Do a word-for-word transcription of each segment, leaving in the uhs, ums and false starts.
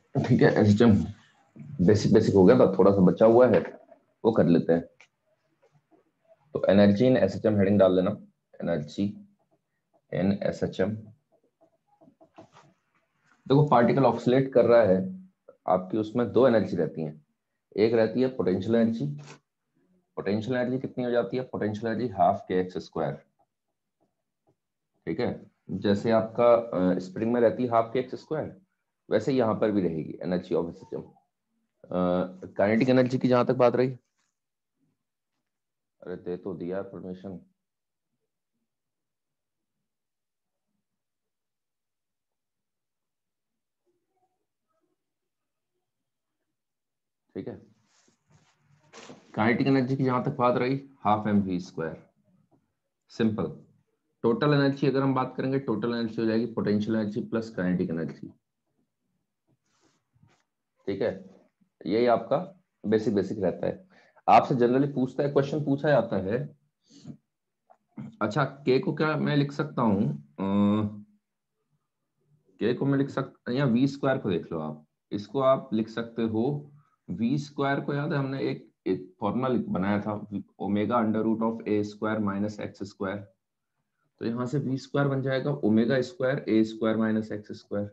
ठीक है, SHM basic basic हो गया था, थोड़ा सा बचा हुआ है वो कर लेते हैं। तो एनर्जी इन एसएचएम हेडिंग डाल लेना, एनर्जी इन एसएचएम। देखो पार्टिकल ऑक्सीलेट कर रहा है, आपकी उसमें दो एनर्जी रहती हैं। एक रहती है पोटेंशियल एनर्जी। पोटेंशियल एनर्जी कितनी हो जाती है? Potential energy half k x square. ठीक है, जैसे आपका स्प्रिंग में रहती है हाफ के एक्स स्क्वायर, वैसे यहाँ पर भी रहेगी energy of system. Kinetic energy की जहां तक बात रही, अरे दे तो दिया परमिशन। ठीक है, काइनेटिक एनर्जी की जहां तक बात रही, half m v square, simple. Total energy अगर हम बात करेंगे, टोटल एनर्जी हो जाएगी potential energy plus kinetic energy. ठीक है, यही आपका बेसिक बेसिक रहता है। आपसे जनरली पूछता है, क्वेश्चन पूछा जाता है। अच्छा, के को क्या मैं लिख सकता हूँ? के को मैं लिख सकता, या वी स्क्वायर को देख लो आप, इसको आप लिख सकते हो। वी स्क्वायर को याद है हमने एक एक फॉर्मूला बनाया था, omega under root of a square minus x square. तो यहाँ से वी स्क्वायर बन जाएगा omega square a square minus x square.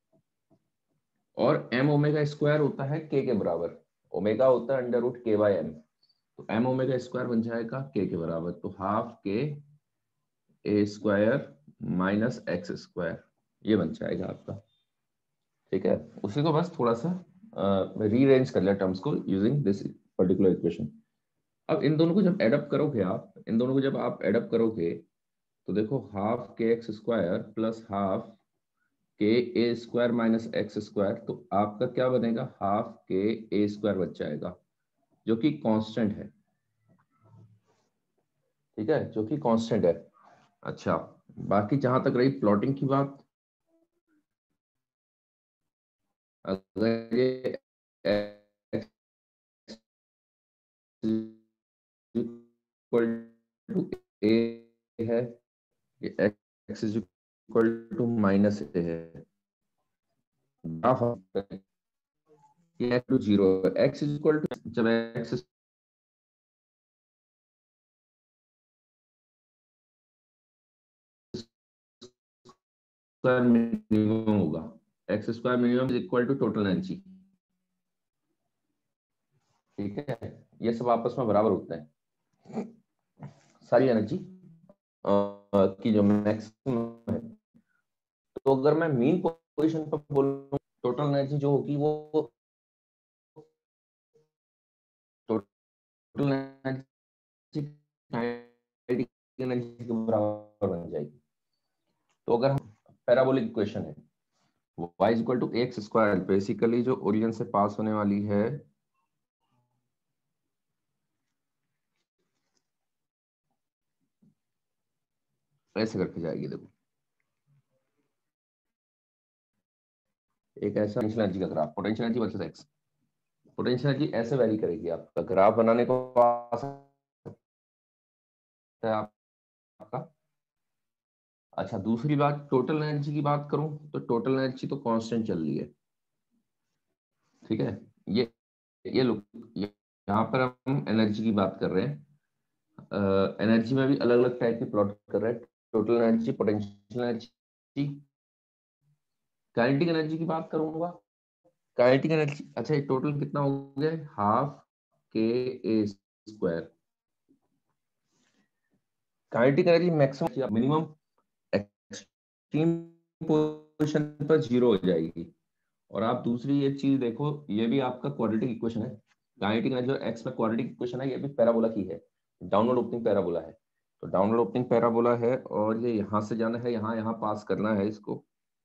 और एम ओमेगा स्क्वायर होता है के के बराबर, ओमेगा होता है under root k by m. तो एम ओमेगा स्क्वायर बन जाएगा के के बराबर, तो half k a square minus x square, ये बन जाएगा आपका। ठीक है, उसी को बस थोड़ा सा रीअरेंज कर लिया टर्म्स को यूजिंग दिस पर्टिकुलर इक्वेशन। अब इन दोनों को जब एडअप करोगे आप, इन दोनों को जब आप एडअप करोगे, तो देखो half k x square plus half k a square minus x square, तो आपका क्या बनेगा? हाफ के ए स्क्वायर बच जाएगा, जो कि कांस्टेंट है। ठीक है, जो कि कांस्टेंट है। अच्छा, बाकी जहां तक रही प्लॉटिंग की बात, अगर ये x इक्वल टू ए है, ये x is equal to minus a है, ग्राफ ये to zero, x is equal to, जब x स्क्वायर मिनिमम होगा, x square minimum is equal to total energy. ठीक है, ये सब आपस में बराबर होते हैं, सारी एनर्जी की जो मैक्सिमम है। तो अगर मैं मीन पोजीशन पर बोलूं, टोटल एनर्जी जो होगी वो टोटल एनर्जी एनर्जी के बराबर बन जाएगी। तो अगर हम पैराबोलिक इक्वेशन है y equal to x square, basically जो ओरिजिन से पास होने वाली है, ऐसे करके जाएगी। देखो एक ऐसा पोटेंशियल एनर्जी का graph, potential energy versus x, potential energy ऐसे वैरी करेगी। आपका ग्राफ बनाने को आ सकता है आपका। अच्छा, दूसरी बात, टोटल एनर्जी की बात करूं तो टोटल एनर्जी तो कांस्टेंट चल रही है। ठीक है, ये ये लोग, यहाँ पर हम एनर्जी की बात कर रहे हैं। एनर्जी में भी अलग अलग टाइप की प्लॉट कर रहे हैं, total energy, potential energy, kinetic energy की बात करूंगा। काइनेटिक एनर्जी, अच्छा ये टोटल कितना हो गया? Half k a square. Kinetic energy maximum minimum extreme position पर जीरो हो जाएगी। और आप दूसरी ये चीज देखो, ये भी आपका क्वाड्रेटिक इक्वेशन है। काइनेटिक एनर्जी और एक्स में क्वाड्रेटिक इक्वेशन है, ये भी पैराबोला की है, डाउनवर्ड ओपनिंग पैराबोला है। तो डाउनवर्ड ओपनिंग पैराबोला है, और ये यहां से जाना है, यहाँ यहाँ पास करना है इसको,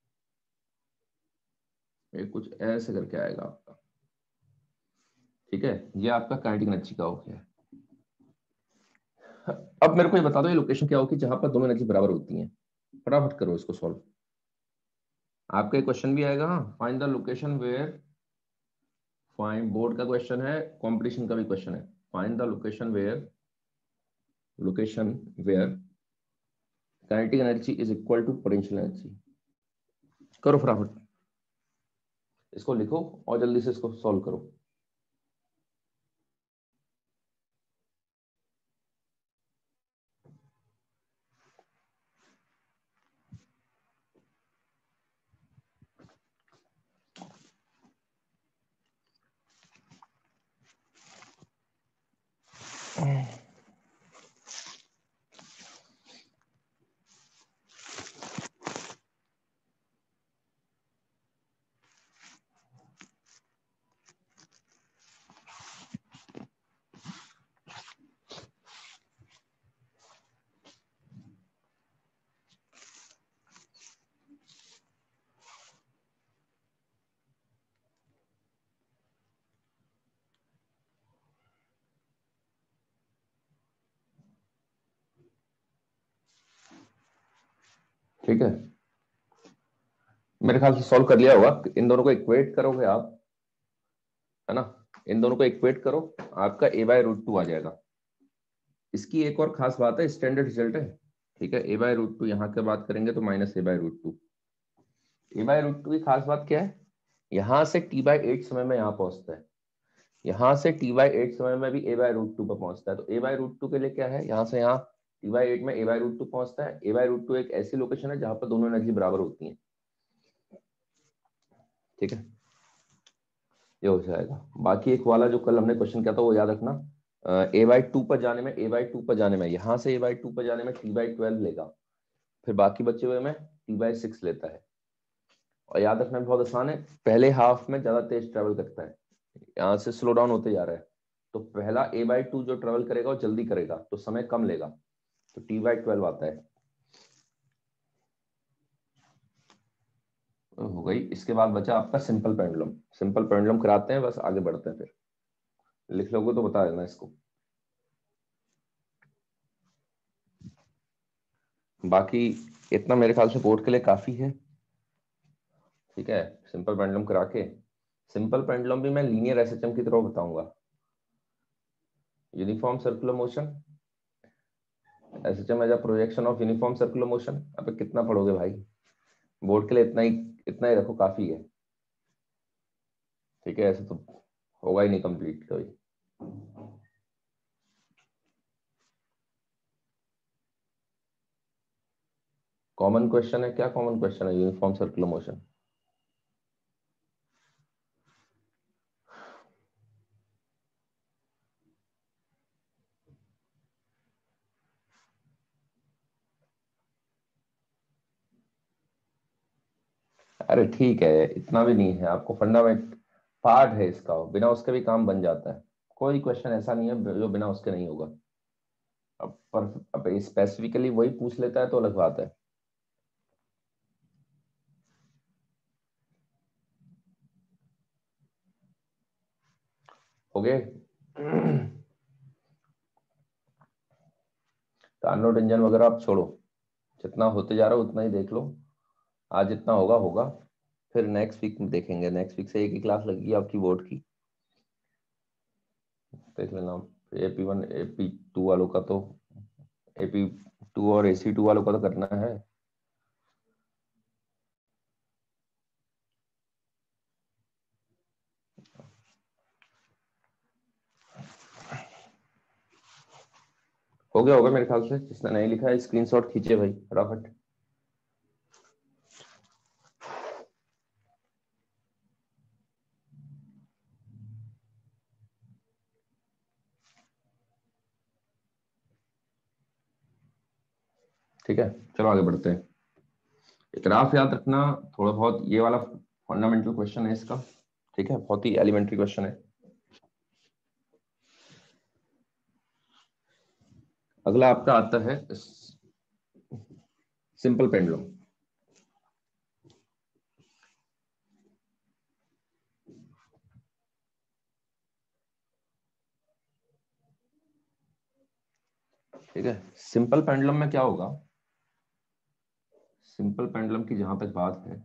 ये कुछ ऐसे करके आएगा आपका। ठीक है, ये आपका काइनेटिक एनर्जी का हो गया। अब मेरे को ये बता दो, ये लोकेशन क्या होगी जहां पर दोनों एनर्जी बराबर होती हैं? फटाफट करो इसको सॉल्व। आपका क्वेश्चन भी आएगा, हाँ, find the location where, find, board का क्वेश्चन है, कंपटीशन का भी क्वेश्चन है। Find the location where, location where kinetic energy is equal to potential energy. करो फटाफट, इसको लिखो और जल्दी से इसको सॉल्व करो। ठीक है, मेरे ख्याल से सॉल्व कर लिया होगा। इन दोनों को इक्वेट करोगे आप, है ना, इन दोनों को इक्वेट करो, आपका ए बाय रूट टू आ जाएगा। इसकी एक और खास बात है, स्टैंडर्ड रिजल्ट है, ठीक है। ए बाय रूट टू यहाँ के बात करेंगे तो minus a by root two. A by root two की खास बात क्या है, यहाँ से टी बाय एट समय में यहाँ पहुंचता है, यहाँ से टी बाय एट समय में भी ए बाय रूट टू पर पहुंचता है। तो ए बाय रूट टू के लिए क्या है, यहाँ से यहाँ टी बाय एट में ए बाय रूट टू पहुंचता है। ए बाय रूट टू एक ऐसी लोकेशन है जहां पर दोनों एनर्जी बराबर होती है, ठीक है, ये हो जाएगा। बाकी एक वाला जो कल हमने क्वेश्चन किया था वो याद रखना, ए बाई टू पर जाने में ए बाई टू पर जाने में यहाँ से ए बाई टू पर जाने में टी बाई ट्वेल्व लेगा, फिर बाकी बचे हुए में टी बाई सिक्स लेता है। और याद रखना भी बहुत आसान है, पहले हाफ में ज्यादा तेज ट्रेवल करता है, यहाँ से स्लो डाउन होते जा रहा है, तो पहला ए बाई टू जो ट्रेवल करेगा वो जल्दी करेगा तो समय कम लेगा, तो टी बाई ट्वेल्व आता है। हो गई। इसके बाद बचा आपका सिंपल पेंडुलम। सिंपल पेंडुलम कराते हैं, बस आगे बढ़ते हैं, फिर लिख लोगे तो बता देना इसको। बाकी इतना मेरे ख्याल से बोर्ड के लिए काफी है, ठीक है। सिंपल पेंडुलम करा के, सिंपल पेंडुलम भी मैं लीनियर एसएचएम की तरह बताऊंगा। Uniform circular motion, SHM as a projection of uniform circular motion. अब कितना पढ़ोगे भाई, बोर्ड के लिए इतना ही, इतना ही रखो, काफी है, ठीक है। ऐसे तो होगा ही नहीं कंप्लीट कभी। कॉमन क्वेश्चन है, क्या कॉमन क्वेश्चन है, यूनिफॉर्म सर्कुलर मोशन। अरे ठीक है, इतना भी नहीं है, आपको फंडामेंट पार्ट है इसका, बिना उसके भी काम बन जाता है। कोई क्वेश्चन ऐसा नहीं है जो बिना उसके नहीं होगा। अब पर अब स्पेसिफिकली वही पूछ लेता है तो अलग बात है। हो गए। कार्नोट इंजन वगैरह आप छोड़ो, जितना होते जा रहा है उतना ही देख लो। आज जितना होगा होगा, फिर नेक्स्ट वीक में देखेंगे। नेक्स्ट वीक से एक ही क्लास लगेगी आपकी बोर्ड की, देख लेना। एपी वन एपी टू वालों का तो, एपी टू और एसी टू वालों का तो करना है। हो गया होगा मेरे ख्याल से। जिसने नहीं लिखा है स्क्रीनशॉट खींचे भाई फटाफट। ठीक है, चलो आगे बढ़ते हैं। ग्राफ याद रखना थोड़ा बहुत, ये वाला फंडामेंटल क्वेश्चन है इसका, ठीक है, बहुत ही एलिमेंट्री क्वेश्चन है। अगला आपका आता है सिंपल पेंडुलम। ठीक है, सिंपल पेंडुलम में क्या होगा, सिंपल पेंडुलम की जहां तक बात है,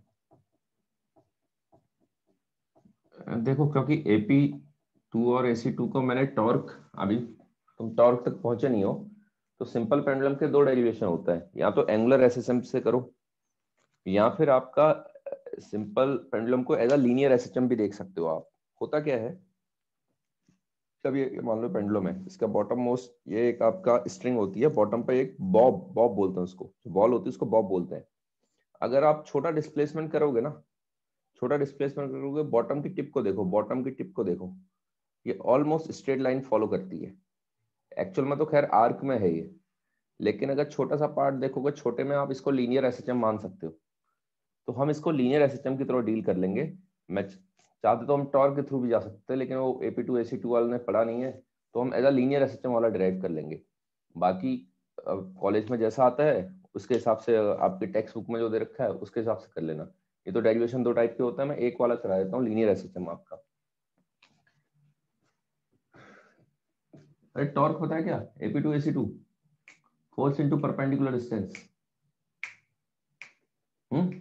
देखो क्योंकि एपी टू और एसी टू को मैंने टॉर्क, अभी तुम टॉर्क तक पहुंचे नहीं हो, तो सिंपल पेंडुलम के दो डेरिवेशन होता है, या तो एंगुलर एसएसएम से करो, या फिर आपका सिंपल पेंडुलम को एज अ लीनियर एसएचएम भी देख सकते हो आप। होता क्या है, जब ये मान लो पेंडुलम है, इसका बॉटम मोस्ट ये एक आपका स्ट्रिंग होती है, बॉटम पे एक बॉब बॉब बोलते हैं उसको, बॉल होती है उसको बॉब बोलते हैं। अगर आप छोटा डिस्प्लेसमेंट करोगे ना, छोटा डिस्प्लेसमेंट करोगे, बॉटम की टिप को देखो, बॉटम की टिप को देखो, ये ऑलमोस्ट स्ट्रेट लाइन फॉलो करती है। एक्चुअल में तो खैर आर्क में है ये, लेकिन अगर छोटा सा पार्ट देखोगे, छोटे में आप इसको लीनियर एसएचएम मान सकते हो। तो हम इसको लीनियर एसएचएम की तरह डील कर लेंगे। मैं चाहते तो हम टॉर्क के थ्रू भी जा सकते हैं, लेकिन वो एपी टू एसी टू वाले ने पढ़ा नहीं है, तो हम एज अ लीनियर एसएचएम वाला डिराइव कर लेंगे। बाकी कॉलेज में जैसा आता है उसके हिसाब से, आपके टेक्स्ट बुक में जो दे रखा है उसके हिसाब से कर लेना। ये तो डेरिवेशन दो टाइप के होता है, मैं एक वाला करा देता हूँ, लीनियर एसएचएम आपका। अरे टॉर्क होता है क्या, AP two AC two, force into perpendicular distance. Hmm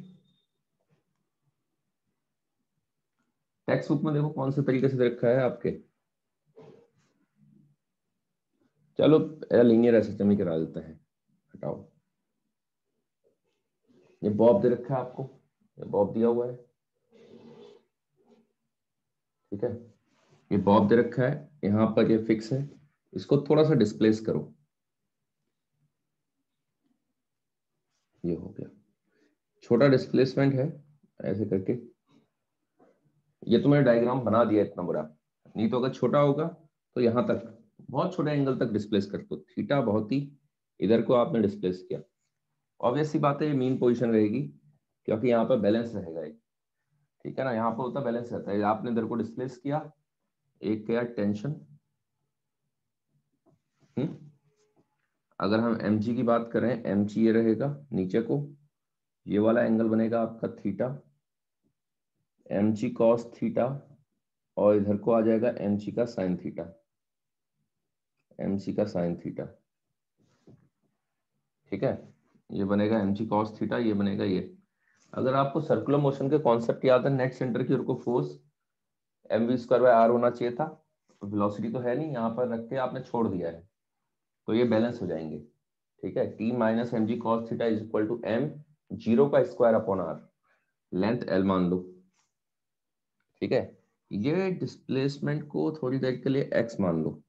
textbook में देखो कौन से तरीके से दे रखा है आपके। चलो लीनियर एसएचएम ही करा देते हैं, हटाओ। ये बॉब दे रखा है आपको, ये बॉब दिया हुआ है, ठीक है। ये बॉब दे रखा है, यहाँ पर ये फिक्स है, इसको थोड़ा सा डिस्प्लेस करो, ये हो गया। छोटा डिस्प्लेसमेंट है ऐसे करके। ये तो मैंने डायग्राम बना दिया इतना बड़ा, नहीं तो अगर छोटा होगा तो यहाँ तक, बहुत छोटे एंगल तक डिस्प्लेस कर दो। थीटा बहुत ही इधर को आपने डिस्प्लेस किया, ऑब्वियस सी बात है ये मीन पोजीशन रहेगी, क्योंकि यहाँ पर बैलेंस रहेगा एक, ठीक है ना। यहाँ पर होता बैलेंस रहता है, आपने इधर को डिस्प्लेस किया, एक क्या टेंशन। हम्म अगर हम एम जी की बात करें, एम जी ये रहेगा नीचे को, ये वाला एंगल बनेगा आपका theta, m g cos theta, और इधर को आ जाएगा एम जी का साइन थीटा, एम जी का साइन थीटा, ठीक है। ये बनेगा एम जी कॉस थीटा, ये बनेगा ये। अगर आपको सर्कुलर मोशन के कॉन्सेप्ट याद है, नेट सेंटर की ओर को force m v square by r होना चाहिए था, वेलोसिटी तो है नहीं, यहाँ पर रख के आपने छोड़ दिया है, तो ये बैलेंस हो जाएंगे, ठीक है। T minus m g cos theta is equal to m zero का square upon r, length l मान लो, ठीक है। ये डिस्प्लेसमेंट को थोड़ी देर के लिए एक्स मान लो,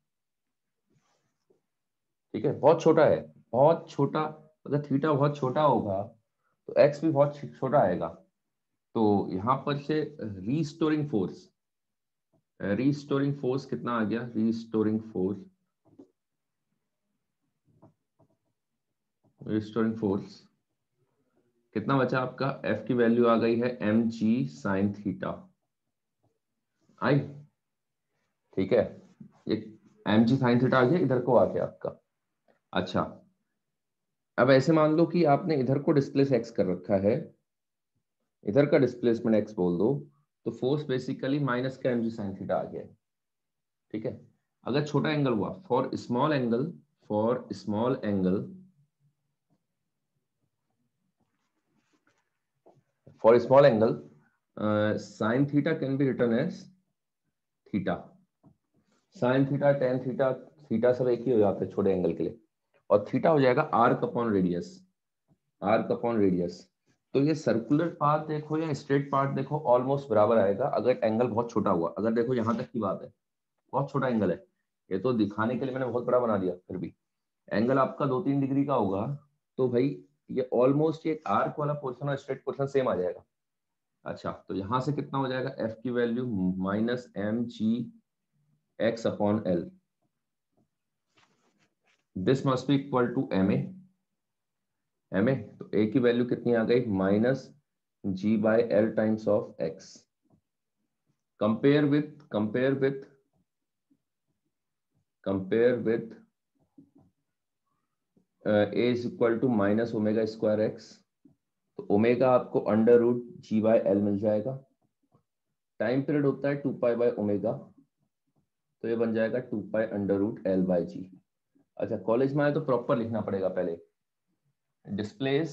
ठीक है। बहुत छोटा है, बहुत छोटा, अगर थीटा बहुत छोटा होगा तो एक्स भी बहुत छोटा आएगा। तो यहाँ पर से रीस्टोरिंग फोर्स, रीस्टोरिंग फोर्स कितना आ गया, रीस्टोरिंग फोर्स, रीस्टोरिंग फोर्स कितना बचा आपका, एफ की वैल्यू आ गई है एम जी साइन थीटा, आई, ठीक है। ये एम जी साइन थीटा आ गया, इधर को आ गया आपका। अच्छा, अब ऐसे मान लो कि आपने इधर को डिस्प्लेस एक्स कर रखा है, इधर का डिस्प्लेसमेंट एक्स बोल दो, तो फोर्स बेसिकली माइनस का एम जी साइन थीटा आ गया है, ठीक है। अगर छोटा एंगल हुआ, for small angle, for small angle, for small angle sine theta can be written as theta, sine theta tan theta, theta सब एक ही हो जाता है छोटे एंगल के लिए, और थीटा हो जाएगा arc upon radius, arc upon radius. तो ये सर्कुलर पाथ देखो या स्ट्रेट पाथ देखो, ऑलमोस्ट बराबर आएगा अगर एंगल बहुत छोटा हुआ। अगर देखो यहाँ तक की बात है, बहुत छोटा एंगल है, ये तो दिखाने के लिए मैंने बहुत बड़ा बना दिया, फिर भी एंगल आपका दो तीन डिग्री का होगा, तो भाई ये ऑलमोस्ट ये आर्क वाला पोर्शन और स्ट्रेट पोर्शन सेम आ जाएगा। अच्छा, तो यहां से कितना हो जाएगा, एफ की value minus m g x upon l, this must be equal to m a, m a, तो ए की वैल्यू कितनी आ गई, minus g by l times of x, compare with compare with compare with a is equal to minus omega square x, तो omega आपको under root g by l मिल जाएगा, time period होता है टू पाई बाय ओमेगा, तो ये बन जाएगा two pi under root l by g. अच्छा, कॉलेज में आए तो प्रॉपर लिखना पड़ेगा पहले, displace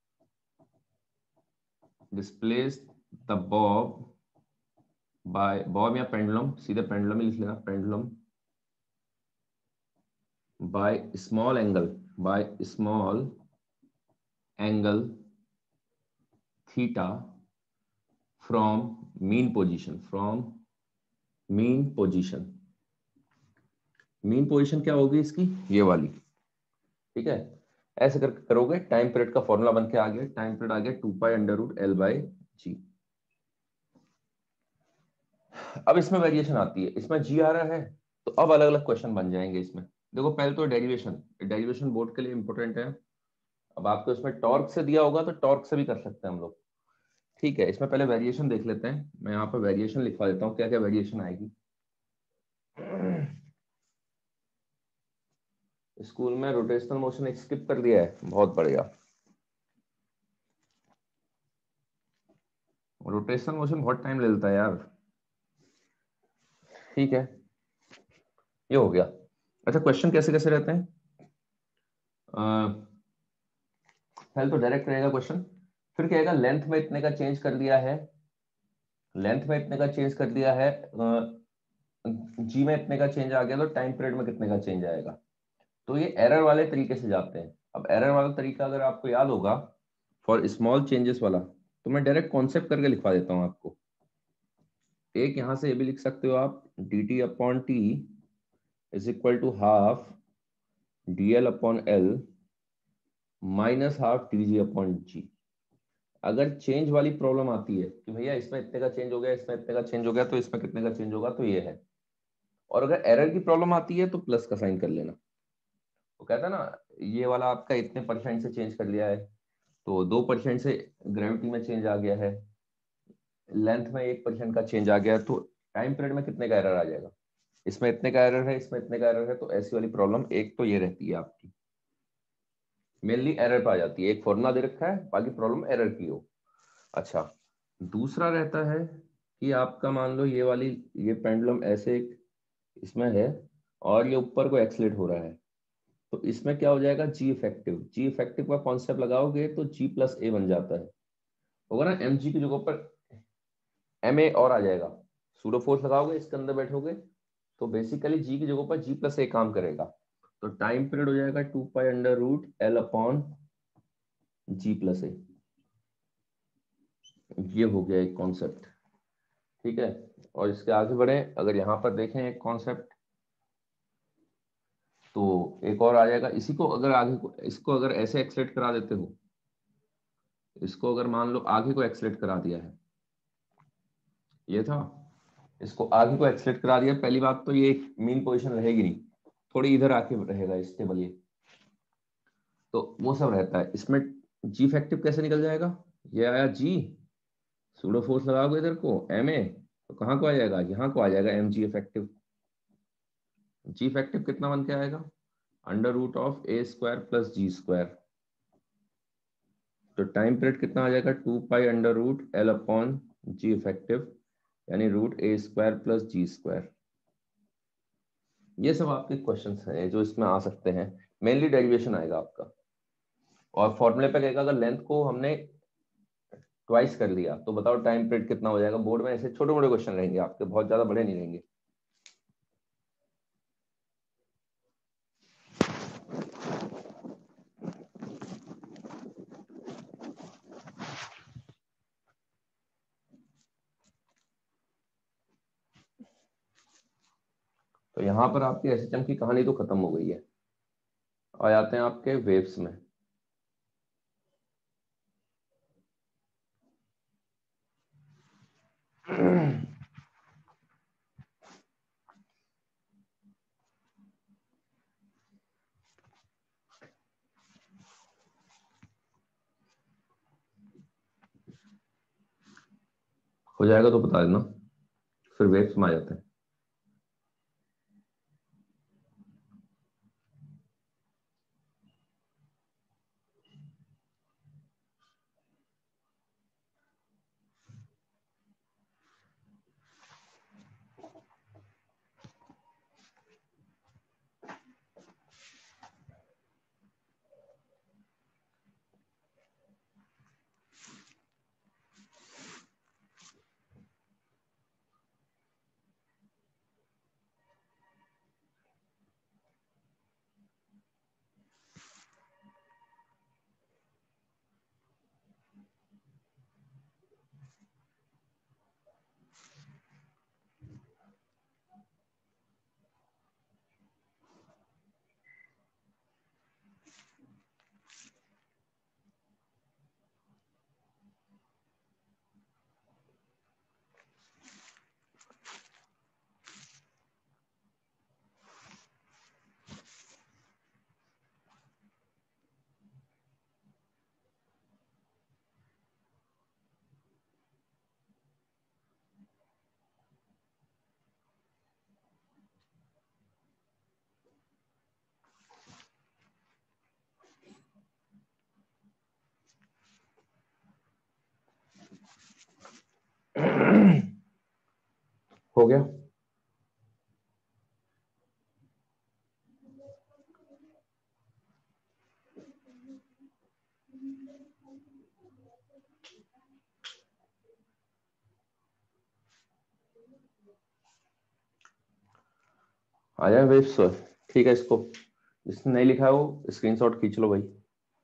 displace the bob by, bob या पेंडुलम, सीधे पेंडुलम ही लिख लेना, pendulum by small angle, by small angle theta from mean position, from mean position. Mean position क्या होगी इसकी, ये वाली, ठीक है। ऐसे करके करोगे, टाइम पीरियड का फॉर्मूला बन के आ गया, टाइम पीरियड आ गया two pi under root l by g. अब इसमें वेरिएशन आती है, इसमें जी आ रहा है, तो अब अलग अलग क्वेश्चन बन जाएंगे इसमें। देखो पहले तो डेरिवेशन, डेरिवेशन बोर्ड के लिए इंपॉर्टेंट है। अब आपको इसमें टॉर्क से दिया होगा तो टॉर्क से भी कर सकते हैं हम लोग, ठीक है। इसमें पहले वेरिएशन देख लेते हैं, मैं यहाँ पर वेरिएशन लिखवा देता हूँ, क्या क्या वेरिएशन आएगी। स्कूल में रोटेशनल मोशन एक स्किप कर दिया है, बहुत बढ़िया। रोटेशनल मोशन बहुत टाइम ले लेता है यार, ठीक है, ये हो गया। अच्छा क्वेश्चन कैसे कैसे रहते हैं, पहले तो डायरेक्ट रहेगा क्वेश्चन, फिर कहेगा लेंथ में इतने का चेंज कर दिया है, लेंथ में इतने का चेंज कर दिया है, जी में इतने का चेंज आ गया, तो टाइम पीरियड में कितने का चेंज आएगा। तो ये एरर वाले तरीके से जाते हैं। अब एरर वाला तरीका अगर आपको याद होगा, फॉर स्मॉल चेंजेस वाला, तो मैं डायरेक्ट कॉन्सेप्ट करके लिखवा देता हूँ आपको। एक यहां से ये भी लिख सकते हो आप, d t upon t is equal to half d l upon l minus half t g upon g. अगर चेंज वाली प्रॉब्लम आती है कि भैया इसमें इतने का चेंज हो गया, इसमें इतने का चेंज हो गया, तो इसमें कितने का चेंज होगा, तो ये है। और अगर एरर की प्रॉब्लम आती है तो प्लस का साइन कर लेना। वो कहता है ना, ये वाला आपका इतने परसेंट से चेंज कर लिया है, तो दो परसेंट से ग्रेविटी में चेंज आ गया है, लेंथ में एक परसेंट का चेंज आ गया है, तो टाइम पीरियड में कितने का एरर आ जाएगा। इसमें इतने का एरर है, इसमें इतने का एरर है, तो ऐसी वाली प्रॉब्लम एक तो ये रहती है आपकी, मेनली एरर पे आ जाती है। एक फॉर्मूला दे रखा है, बाकी प्रॉब्लम एरर की हो। अच्छा, दूसरा रहता है कि आपका मान लो ये वाली, ये पेंडुलम ऐसे एक इसमें है और ये ऊपर को एक्सलेट हो रहा है, तो इसमें क्या हो जाएगा, जी इफेक्टिव। जी इफेक्टिव का कॉन्सेप्ट लगाओगे तो जी प्लस ए बन जाता है, होगा ना, एम जी की जगह पर एम ए और आ जाएगा। सूडो फोर्स लगाओगे, इसके अंदर बैठोगे, तो बेसिकली जी की जगह पर जी प्लस ए काम करेगा। तो टाइम पीरियड हो जाएगा two pi under root l upon g plus a. ये हो गया एक कॉन्सेप्ट, ठीक है। और इसके आगे बढ़े, अगर यहाँ पर देखें एक कॉन्सेप्ट, तो एक और आ जाएगा। इसी को अगर आगे को, इसको अगर ऐसे एक्सलेट करा देते हो, इसको अगर मान लो आगे को एक्सलेट करा दिया है, ये था, इसको आगे को एक्सलेट करा दिया, पहली बात तो ये मीन पोजीशन रहेगी नहीं, थोड़ी इधर आके रहेगा स्टेबल ये, तो वो सब रहता है इसमें। जी फैक्टिव कैसे निकल जाएगा, ये आया जी, सूडो फोर्स लगाओगे इधर को एम ए, तो कहाँ को आ जाएगा, यहाँ को आ जाएगा m g effective. G effective कितना बन के आएगा, under root of a square plus g square. तो टाइम पीरियड कितना आ जाएगा, two pi under root l upon g effective, यानी root a square plus g square. ये सब आपके क्वेश्चंस हैं जो इसमें आ सकते हैं, मेनली डेरिवेशन आएगा आपका। और फॉर्मूले पे कहेगा अगर लेंथ को हमने ट्वाइस कर लिया तो बताओ टाइम पीरियड कितना हो जाएगा। बोर्ड में ऐसे छोटे मोटे क्वेश्चन रहेंगे आपके, बहुत ज्यादा बड़े नहीं रहेंगे। तो यहाँ पर आपकी एसएचएम की कहानी तो खत्म हो गई है। आ जाते हैं आपके वेव्स में। हो जाएगा तो बता देना, फिर वेव्स में आ जाते हैं। हो गया। आ जाए वेव्स। ठीक है, इसको जिसने नहीं लिखा है वो स्क्रीनशॉट खींच लो भाई।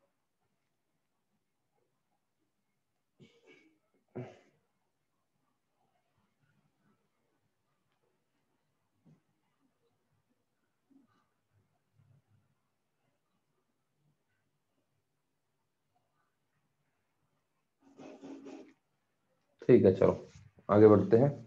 ठीक है, चलो आगे बढ़ते हैं।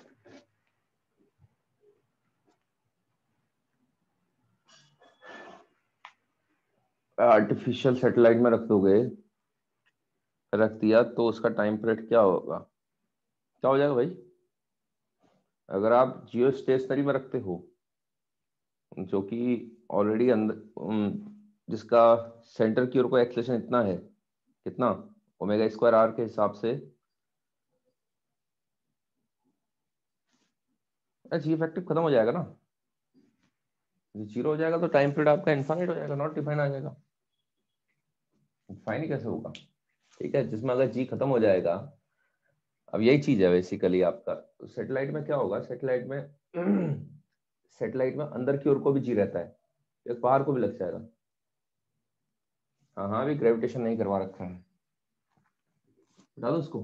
आर्टिफिशियल सैटेलाइट में रख दोगे, रख दिया तो उसका टाइम पीरियड क्या होगा? क्या हो जाएगा भाई? अगर आप जियो स्टेशनरी में रखते हो, जो कि ऑलरेडी अंदर उम, जिसका सेंटर की ओर को एक्सेलेरेशन इतना है, कितना, ओमेगा स्क्वायर आर के हिसाब से, जी इफेक्टिव खत्म हो जाएगा ना। जीरो हो जाएगा तो टाइम पीरियड आपका इनफाइनाइट हो जाएगा, नॉट डिफाइन आ जाएगा। डिफाइन कैसे होगा? ठीक है, जिसमें अगर जी खत्म हो जाएगा, अब यही चीज है बेसिकली आपका। तो सेटेलाइट में क्या होगा, सेटेलाइट में सेटेलाइट में अंदर की ओर को भी जी रहता है, एक बाहर को भी लग जाएगा। हाँ हाँ, अभी ग्रेविटेशन नहीं करवा रखा है, बता दो उसको।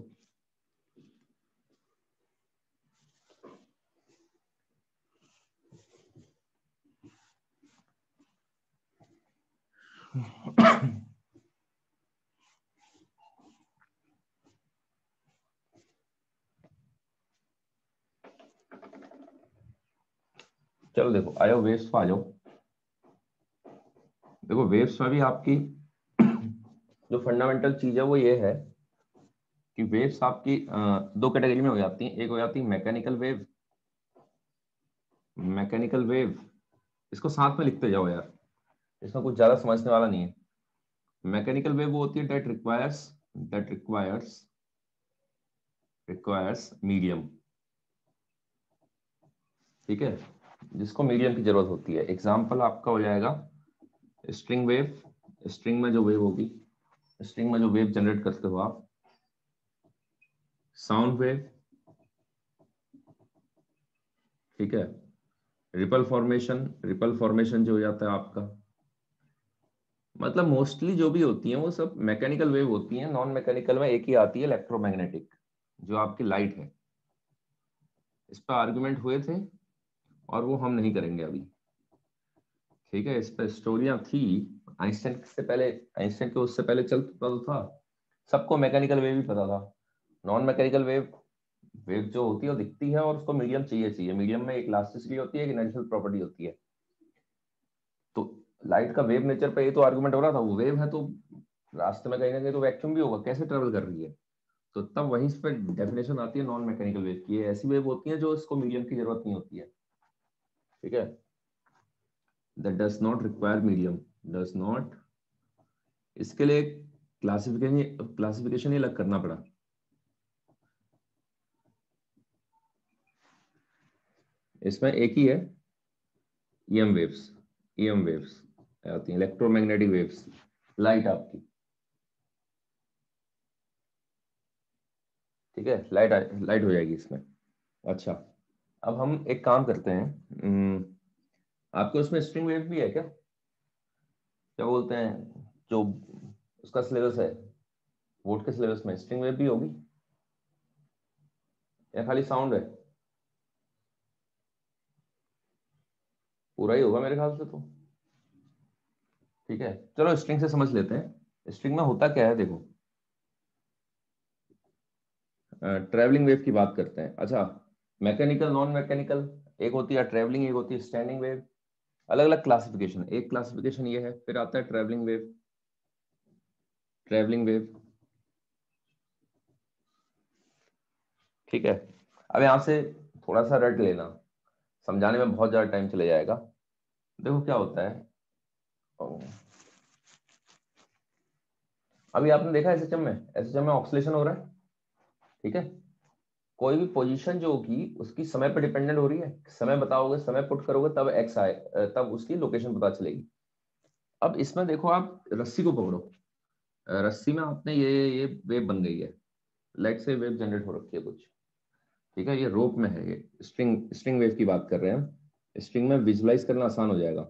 चलो देखो, आयो वेव्स पे आ जाओ। देखो वेव्स में भी आपकी जो फंडामेंटल चीज है वो ये है कि वेव्स आपकी अ, दो कैटेगरी में हो जाती हैं। एक हो जाती है मैकेनिकल वेव, मैकेनिकल वेव, इसको साथ में लिखते जाओ यार, इसमें कुछ ज्यादा समझने वाला नहीं है। मैकेनिकल वेव वो होती है that requires that requires requires medium. ठीक है, जिसको मीडियम की जरूरत होती है। एग्जाम्पल आपका हो जाएगा स्ट्रिंग वेव। स्ट्रिंग में जो वेव होगी, स्ट्रिंग में जो वेव जनरेट करते हो आप, साउंड वेव। ठीक है, रिपल फॉर्मेशन, रिपल फॉर्मेशन जो हो जाता है आपका, मतलब मोस्टली जो भी होती हैं वो सब मैकेनिकल वेव होती हैं। नॉन मैकेनिकल में एक ही आती है, इलेक्ट्रोमैग्नेटिक, जो आपकी लाइट है। इस पर आर्गुमेंट हुए थे और वो हम नहीं करेंगे अभी। ठीक है, इस पर स्टोरियां थी आइंस्टाइन से पहले, आइंस्टाइन के उससे पहले चल चुका तो था। सबको मैकेनिकल वेव ही पता था। नॉन मैकेनिकल वेव, वेव जो होती है वो दिखती है और उसको मीडियम चाहिए चाहिए मीडियम में एक इलास्टिसिटी होती है, एक इनर्शियल प्रॉपर्टी होती है। तो लाइट का वेव नेचर पे ये तो आर्गुमेंट हो रहा था, वो वेव है तो रास्ते में कहीं ना कहीं तो वैक्यूम भी होगा, कैसे ट्रेवल कर रही है। तो तब वहीं पे डेफिनेशन आती है नॉन मैकेनिकल वेव की। ये ऐसी वेव होती है जो इसको मीडियम की जरूरत नहीं होती है। ठीक है, that does not require medium, does not. इसके लिए क्लासिफिकेशन क्लासिफिकेशन ही अलग करना पड़ा। इसमें एक ही है, ईएम वेव्स। ईएम वेव्स आती हैं, इलेक्ट्रोमैग्नेटिक वेव्स, लाइट आपकी। ठीक है, लाइट लाइट हो जाएगी इसमें। अच्छा, अब हम एक काम करते हैं। हम्म, आपके उसमें स्ट्रिंग वेव भी है क्या? क्या बोलते हैं जो उसका सिलेबस है, बोर्ड के सिलेबस में स्ट्रिंग वेव भी होगी या खाली साउंड है? पूरा ही होगा मेरे ख्याल से तो। ठीक है, चलो स्ट्रिंग से समझ लेते हैं। स्ट्रिंग में होता क्या है देखो, ट्रैवलिंग वेव की बात करते हैं। अच्छा, मैकेनिकल नॉन मैकेनिकल, एक होती है ट्रैवलिंग, एक होती है स्टैंडिंग वेव। अलग अलग क्लासिफिकेशन, एक क्लासिफिकेशन ये है, फिर आता है ट्रैवलिंग वेव। ट्रैवलिंग वेव, ठीक है। अब यहाँ से थोड़ा सा रट लेना, समझाने में बहुत ज्यादा टाइम चले जाएगा। देखो क्या होता है, अभी आपने देखा एसएचएम में, एसएचएम में ऑक्सीलेशन हो रहा है। ठीक है, कोई भी पोजीशन जो होगी उसकी समय पर डिपेंडेंट हो रही है, समय बताओगे, समय पुट करोगे तब एक्स आए, तब उसकी लोकेशन पता चलेगी। अब इसमें देखो आप रस्सी को पकड़ो, रस्सी में आपने ये ये वेव बन गई है, लेट से वेव जनरेट हो रखी है कुछ, ठीक है, ये रोप में है, ये स्ट्रिंग स्ट्रिंग वेव की बात कर रहे हैं हम, स्ट्रिंग में विजुलाइज करना आसान हो जाएगा।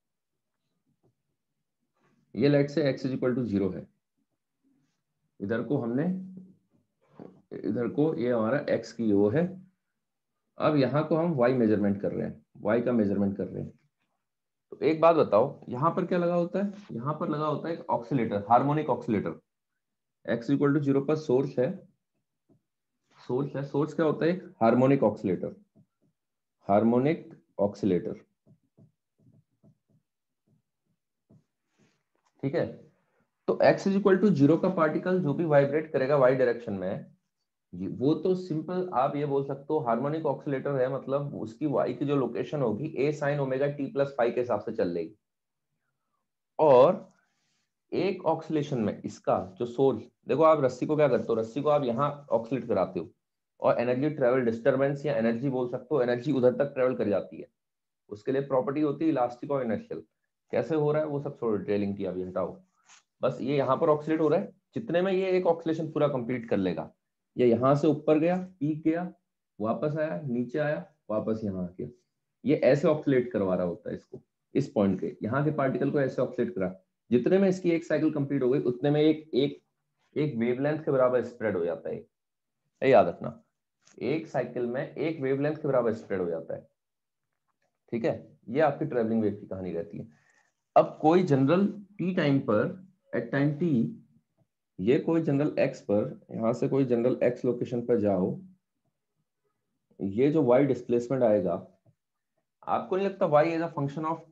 ये let's say x is equal to zero है, इधर को हमने, इधर को ये हमारा x की वो है। अब यहाँ को हम y मेजरमेंट कर रहे हैं, y का मेजरमेंट कर रहे हैं। तो एक बात बताओ, यहाँ पर क्या लगा होता है, यहाँ पर लगा होता है एक oscillator, harmonic oscillator. x equal to zero पर सोर्स है, सोर्स है, सोर्स क्या होता है, एक हार्मोनिक ऑक्सीलेटर, हार्मोनिक ऑक्सीलेटर, ठीक है। तो x is equal to zero का पार्टिकल जो भी वाइब्रेट करेगा y डायरेक्शन में, वो तो सिंपल आप ये बोल सकते हो हार्मोनिक ऑक्सीलेटर है, मतलब उसकी y की जो लोकेशन होगी a sine omega t plus five के हिसाब से चल लेगी। और एक ऑक्सीलेशन में इसका जो सोर्स, देखो आप रस्सी को क्या करते हो, रस्सी को आप यहाँ ऑक्सीलेट कराते हो और एनर्जी ट्रेवल डिस्टर्बेंस या एनर्जी बोल सकते हो, एनर्जी उधर तक ट्रेवल कर जाती है, उसके लिए प्रॉपर्टी होती है इलास्टिक और इनर्शियल। कैसे हो रहा है वो सब छोड़ो, डिटेलिंग की अभी हटाओ, बस ये यहाँ पर ऑक्सीलेट हो रहा है, जितने में ये एक ऑक्सीलेशन पूरा कंप्लीट कर लेगा, ये यहाँ से ऊपर गया, पीक गया, वापस आया, नीचे आया, वापस यहाँ आ गया, ये ऐसे ऑक्सीलेट करवा रहा होता है इसको, इस पॉइंट के यहाँ के पार्टिकल को ऐसे ऑक्सीलेट करा, जितने में इसकी एक साइकिल कंप्लीट हो गई उतने में एक एक एक वेवलेंथ के बराबर स्प्रेड हो जाता है, ये याद रखना, एक साइकिल में एक वेवलेंथ के बराबर स्प्रेड हो जाता है, ठीक है। ये आपकी ट्रेवलिंग वेव की कहानी रहती है। अब कोई जनरल टी टाइम पर, एट टाइम टी, ये कोई जनरल एक्स पर, यहां से कोई जनरल एक्स लोकेशन पर जाओ, ये जो वाई डिस्प्लेसमेंट आएगा, आपको नहीं लगता y as a function of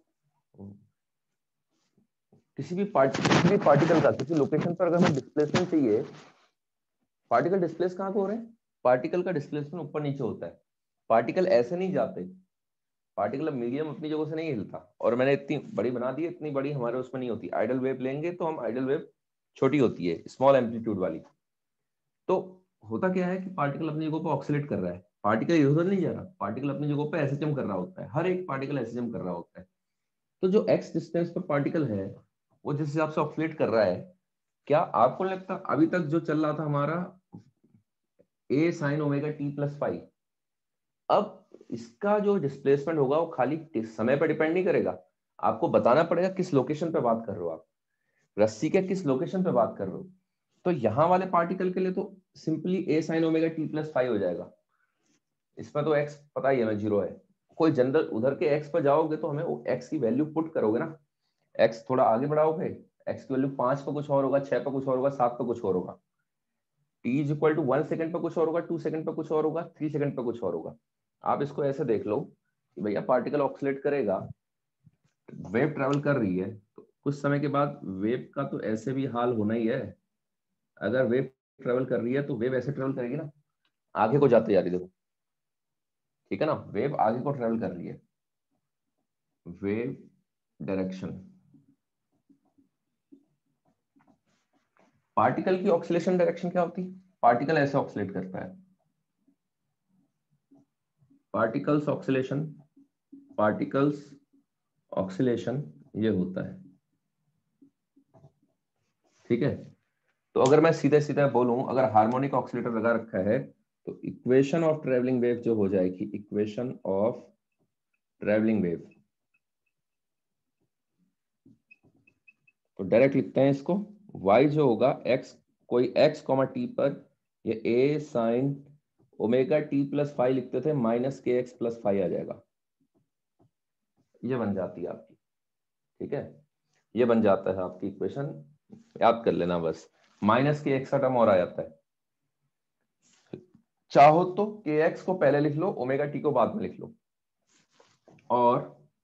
किसी भी पार्ट किसी भी पार्टिकल का किसी लोकेशन पर अगर हमें डिस्प्लेसमेंट चाहिए, पार्टिकल डिस्प्लेस कहां को हो रहे हैं, पार्टिकल का डिस्प्लेसमेंट ऊपर नीचे होता है, पार्टिकल ऐसे नहीं जाते, पार्टिकल मीडियम अपनी जगह से नहीं हिलता, और मैंने इतनी बड़ी बना दी, इतनी बड़ी हमारे उसमें नहीं होती, आइडल वेव लेंगे तो हम आइडल वेव छोटी होती है, स्मॉल एम्पलीट्यूड वाली। तो होता क्या है कि पार्टिकल अपनी जगह पर ऑक्सीलेट कर रहा है, पार्टिकल इधर उधर नहीं जा रहा, पार्टिकल अपनी जगह पर एसएचएम कर रहा होता है, हर एक पार्टिकल एसएचएम कर रहा होता है। तो जो एक्स डिस्टेंस पर पार्टिकल है वो जिस हिसाब से ऑक्सीलेट कर रहा है, क्या आपको लगता अभी तक जो चल रहा था हमारा a sine omega t plus five, अब इसका जो डिस्प्लेसमेंट होगा वो खाली समय पर डिपेंड नहीं करेगा, आपको बताना पड़ेगा किस लोकेशन पे बात कर रहे हो आप, रस्सी के किस लोकेशन पे बात कर रहे हो। तो यहाँ वाले पार्टिकल के लिए तो simply a sine omega t plus five हो जाएगा, इसमें तो एक्स पता ही है मैं जीरो है, कोई जनरल उधर के एक्स पर जाओगे तो हमें वो एक्स की वैल्यू पुट करोगे ना, एक्स थोड़ा आगे बढ़ाओगे, एक्स की वैल्यू पांच पर कुछ और होगा, छह पर कुछ और होगा, सात पर कुछ और होगा, t is equal to one second पर कुछ और होगा, टू सेकंड पर कुछ और होगा, थ्री सेकंड पर कुछ और होगा। आप इसको ऐसे देख लो कि भैया पार्टिकल ऑक्सीलेट करेगा, वेव ट्रेवल कर रही है, तो कुछ समय के बाद वेव का तो ऐसे भी हाल होना ही है, अगर वेव ट्रेवल कर रही है तो वेव ऐसे ट्रेवल करेगी ना, आगे को जाते जा रही, देखो ठीक है ना, वेव आगे को ट्रेवल कर रही है, वेव डायरेक्शन, पार्टिकल की ऑक्सीलेशन डायरेक्शन क्या होती है, पार्टिकल ऐसे ऑक्सीलेट करता है, पार्टिकल्स ऑक्सीलेशन, पार्टिकल्स ऑक्सीलेशन ये होता है, ठीक है। तो अगर मैं सीधे सीधे बोलूं, अगर हार्मोनिक ऑक्सीलेटर लगा रखा है तो इक्वेशन ऑफ ट्रेवलिंग वेव जो हो जाएगी, इक्वेशन ऑफ ट्रेवलिंग वेव, तो डायरेक्ट लिखते हैं इसको, y जो होगा x, कोई x कॉमा टी पर ये a sine omega t plus five लिखते थे, minus k x plus five आ जाएगा, ये बन जाती है आपकी, ठीक है, ये बन जाता है आपकी इक्वेशन, याद कर लेना बस, माइनस के एक्स का टर्म और आ जाता है, चाहो तो के एक्स को पहले लिख लो, ओमेगा टी को बाद में लिख लो, और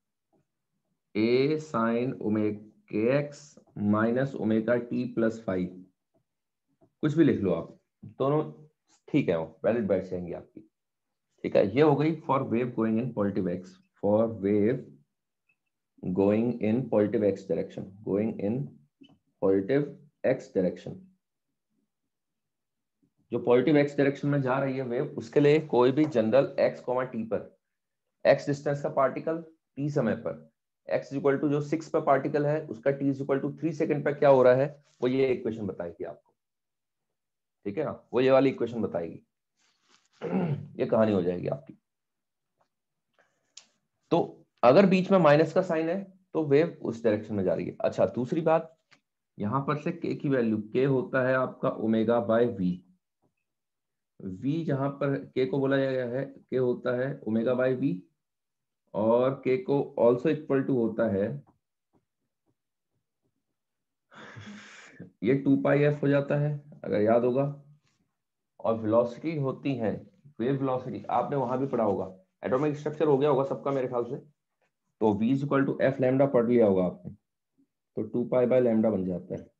a sine omega k x minus omega t plus five, कुछ भी लिख लो आप, दोनों ठीक है, वो वैलिड बैठ जाएंगी आपकी, ठीक है। ये हो गई for wave going in positive x, for wave going in positive x direction, going in positive x direction, जो पॉजिटिव एक्स डायरेक्शन में जा रही है वेव, उसके लिए कोई भी जनरल एक्स कॉमा टी पर, एक्स डिस्टेंस का पार्टिकल टी समय पर, एक्स इक्वल टू जो सिक्स पर पार्टिकल है उसका t equal to three second पर क्या हो रहा है, वो ये इक्वेशन बताएगी आपको। ठीक है ना, वो ये वाली इक्वेशन बताएगी। ये कहानी हो जाएगी आपकी। तो अगर बीच में माइनस का साइन है तो वेव उस डायरेक्शन में जा रही है। अच्छा, दूसरी बात, यहां पर से k की वैल्यू k होता है आपका ओमेगा बाय वी। v जहां पर k को बोला गया है, k होता है ओमेगा बाय वी, और k को ऑल्सो इक्वल टू होता है, ये टू पाई एफ हो जाता है अगर याद होगा। और वेलोसिटी होती है, वेव वेलोसिटी आपने वहां भी पढ़ा होगा, एटॉमिक स्ट्रक्चर हो गया होगा सबका मेरे ख्याल से। तो v is equal to f lambda पढ़ लिया होगा आपने, तो टू पाई बाय लैम्डा बन जाता है।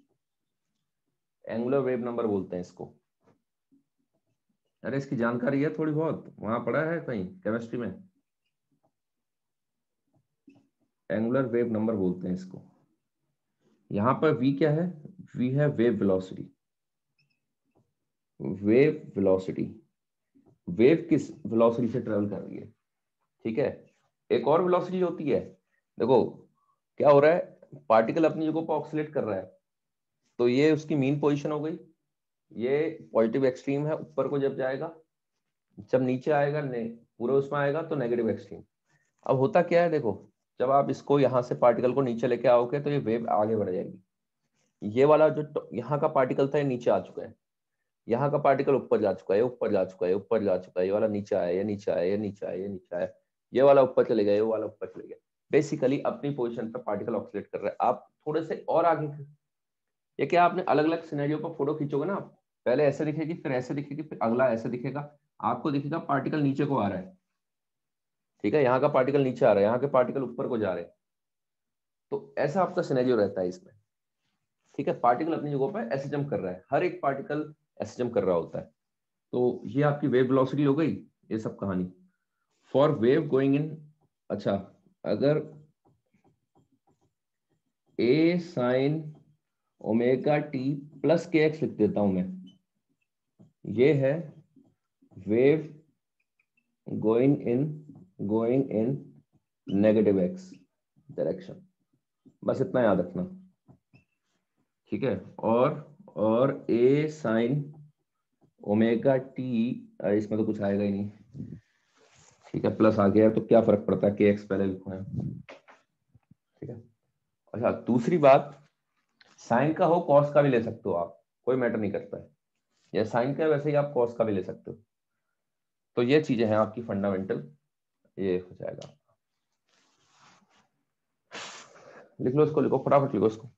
एंगुलर वेव नंबर बोलते हैं इसको। अरे इसकी जानकारी है थोड़ी बहुत, वहां पढ़ा है कहीं केमिस्ट्री में। एंगुलर वेव नंबर बोलते हैं इसको। यहां पर v क्या है, v है wave velocity. Wave velocity, wave किस वेलोसिटी से ट्रेवल कर रही है। ठीक है, एक और वेलोसिटी होती है। देखो क्या हो रहा है, पार्टिकल अपनी जगह पर ऑक्सीलेट कर रहा है, तो ये उसकी मीन पोजीशन हो गई, ये पॉजिटिव एक्सट्रीम है, ऊपर को जब जाएगा, जब नीचे आएगा नहीं पूरा उसमें आएगा तो नेगेटिव एक्सट्रीम। अब होता क्या है, देखो जब आप इसको यहां से पार्टिकल को नीचे लेके आओगे तो ये वेव आगे बढ़ जाएगी। ये वाला जो यहाँ का पार्टिकल था ये नीचे आ चुका है, यहाँ का पार्टिकल ऊपर जा चुका है, ऊपर जा चुका है, ऊपर जा चुका है, ये वाला नीचे आया, ये नीचे आया, ये नीचे आया, ये नीचे आया, ये वाला ऊपर चले गया, ये वाला ऊपर चले गया। बेसिकली अपनी पोजीशन पर पार्टिकल ऑक्सीलेट कर रहा है। आप थोड़े से और आगे, ये क्या आपने अलग अलग सिनेरियो पर फोटो खींचोगे ना, पहले ऐसे दिखेगी, फिर ऐसे दिखेगी, फिर अगला ऐसे दिखेगा, आपको दिखेगा पार्टिकल नीचे को आ रहा है। ठीक है, यहाँ का पार्टिकल नीचे आ रहा है, यहाँ के पार्टिकल ऊपर को जा रहे हैं, तो ऐसा आपका सिनेरियो रहता है इसमें। ठीक है, पार्टिकल अपनी जगह पर ऐसे जंप कर रहा है, हर एक पार्टिकल ऐसे जंप कर रहा होता है। तो ये आपकी वेव वेलोसिटी हो गई, ये सब कहानी फॉर वेव गोइंग इन। अच्छा, अगर a sine omega t plus k x लिख देता हूं मैं, ये है wave going in going in negative x direction, बस इतना याद रखना। ठीक है, और और ए साइन ओमेगा टी, इसमें तो कुछ आएगा ही नहीं। ठीक है, प्लस आ गया तो क्या फर्क पड़ता है, के एक्स पहले लिखो है। ठीक है, अच्छा दूसरी बात, साइन का हो कॉस का भी ले सकते हो आप, कोई मैटर नहीं करता है, या साइन का वैसे ही आप कॉस का भी ले सकते हो। तो ये चीजें हैं आपकी फंडामेंटल, ये हो जाएगा। लिख लो इसको, लिखो फटाफट लिखो इसको।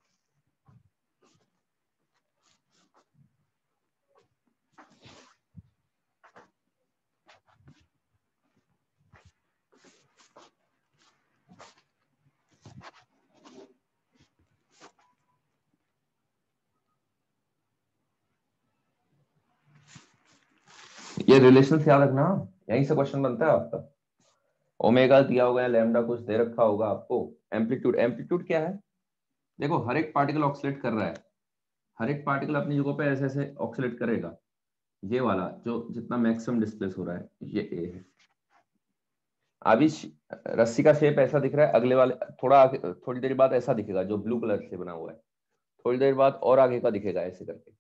ये रिलेशन याद रखना, यहीं से क्वेश्चन बनता है आपका। ओमेगा दिया होगा या लैम्डा कुछ दे रखा होगा आपको। एम्पलीट्यूड, एम्पलीट्यूड क्या है, देखो हर एक पार्टिकल ऑक्सीलेट कर रहा है, हर एक पार्टिकल अपनी जगह पे ऐसे ऐसे ऑक्सीलेट करेगा। ये वाला जो जितना मैक्सिमम डिस्प्लेस हो रहा है ये ए है। अभी रस्सी का शेप ऐसा दिख रहा है, अगले वाले थोड़ा आगे, थोड़ी देर बाद ऐसा दिखेगा जो ब्लू कलर से बना हुआ है, थोड़ी देर बाद और आगे का दिखेगा ऐसे करके।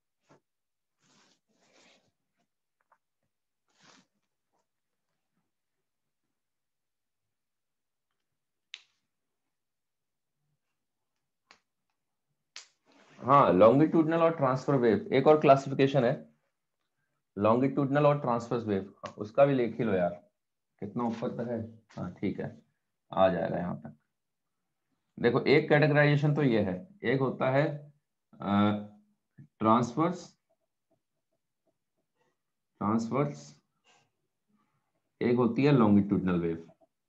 हाँ, लॉन्गिट्यूडनल और ट्रांसफर वेव एक और क्लासिफिकेशन है, लॉन्गिट्यूडनल और ट्रांसवर्स वेव, उसका भी लिख ही लो यार, कितना ऊपर तक है। हाँ ठीक है, आ जाएगा यहाँ तक। देखो एक कैटेगराइजेशन तो ये है, एक होता है ट्रांसवर्स, ट्रांसवर्स, एक होती है लॉन्गिट्यूडनल वेव।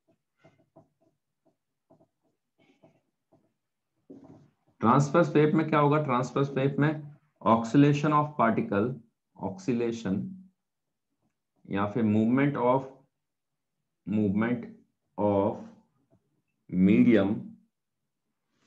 ट्रांसवर्स वेव में क्या होगा, ट्रांसवर्स वेव में ऑक्सीलेशन ऑफ पार्टिकल, ऑक्सीलेशन या फिर movement of movement of medium,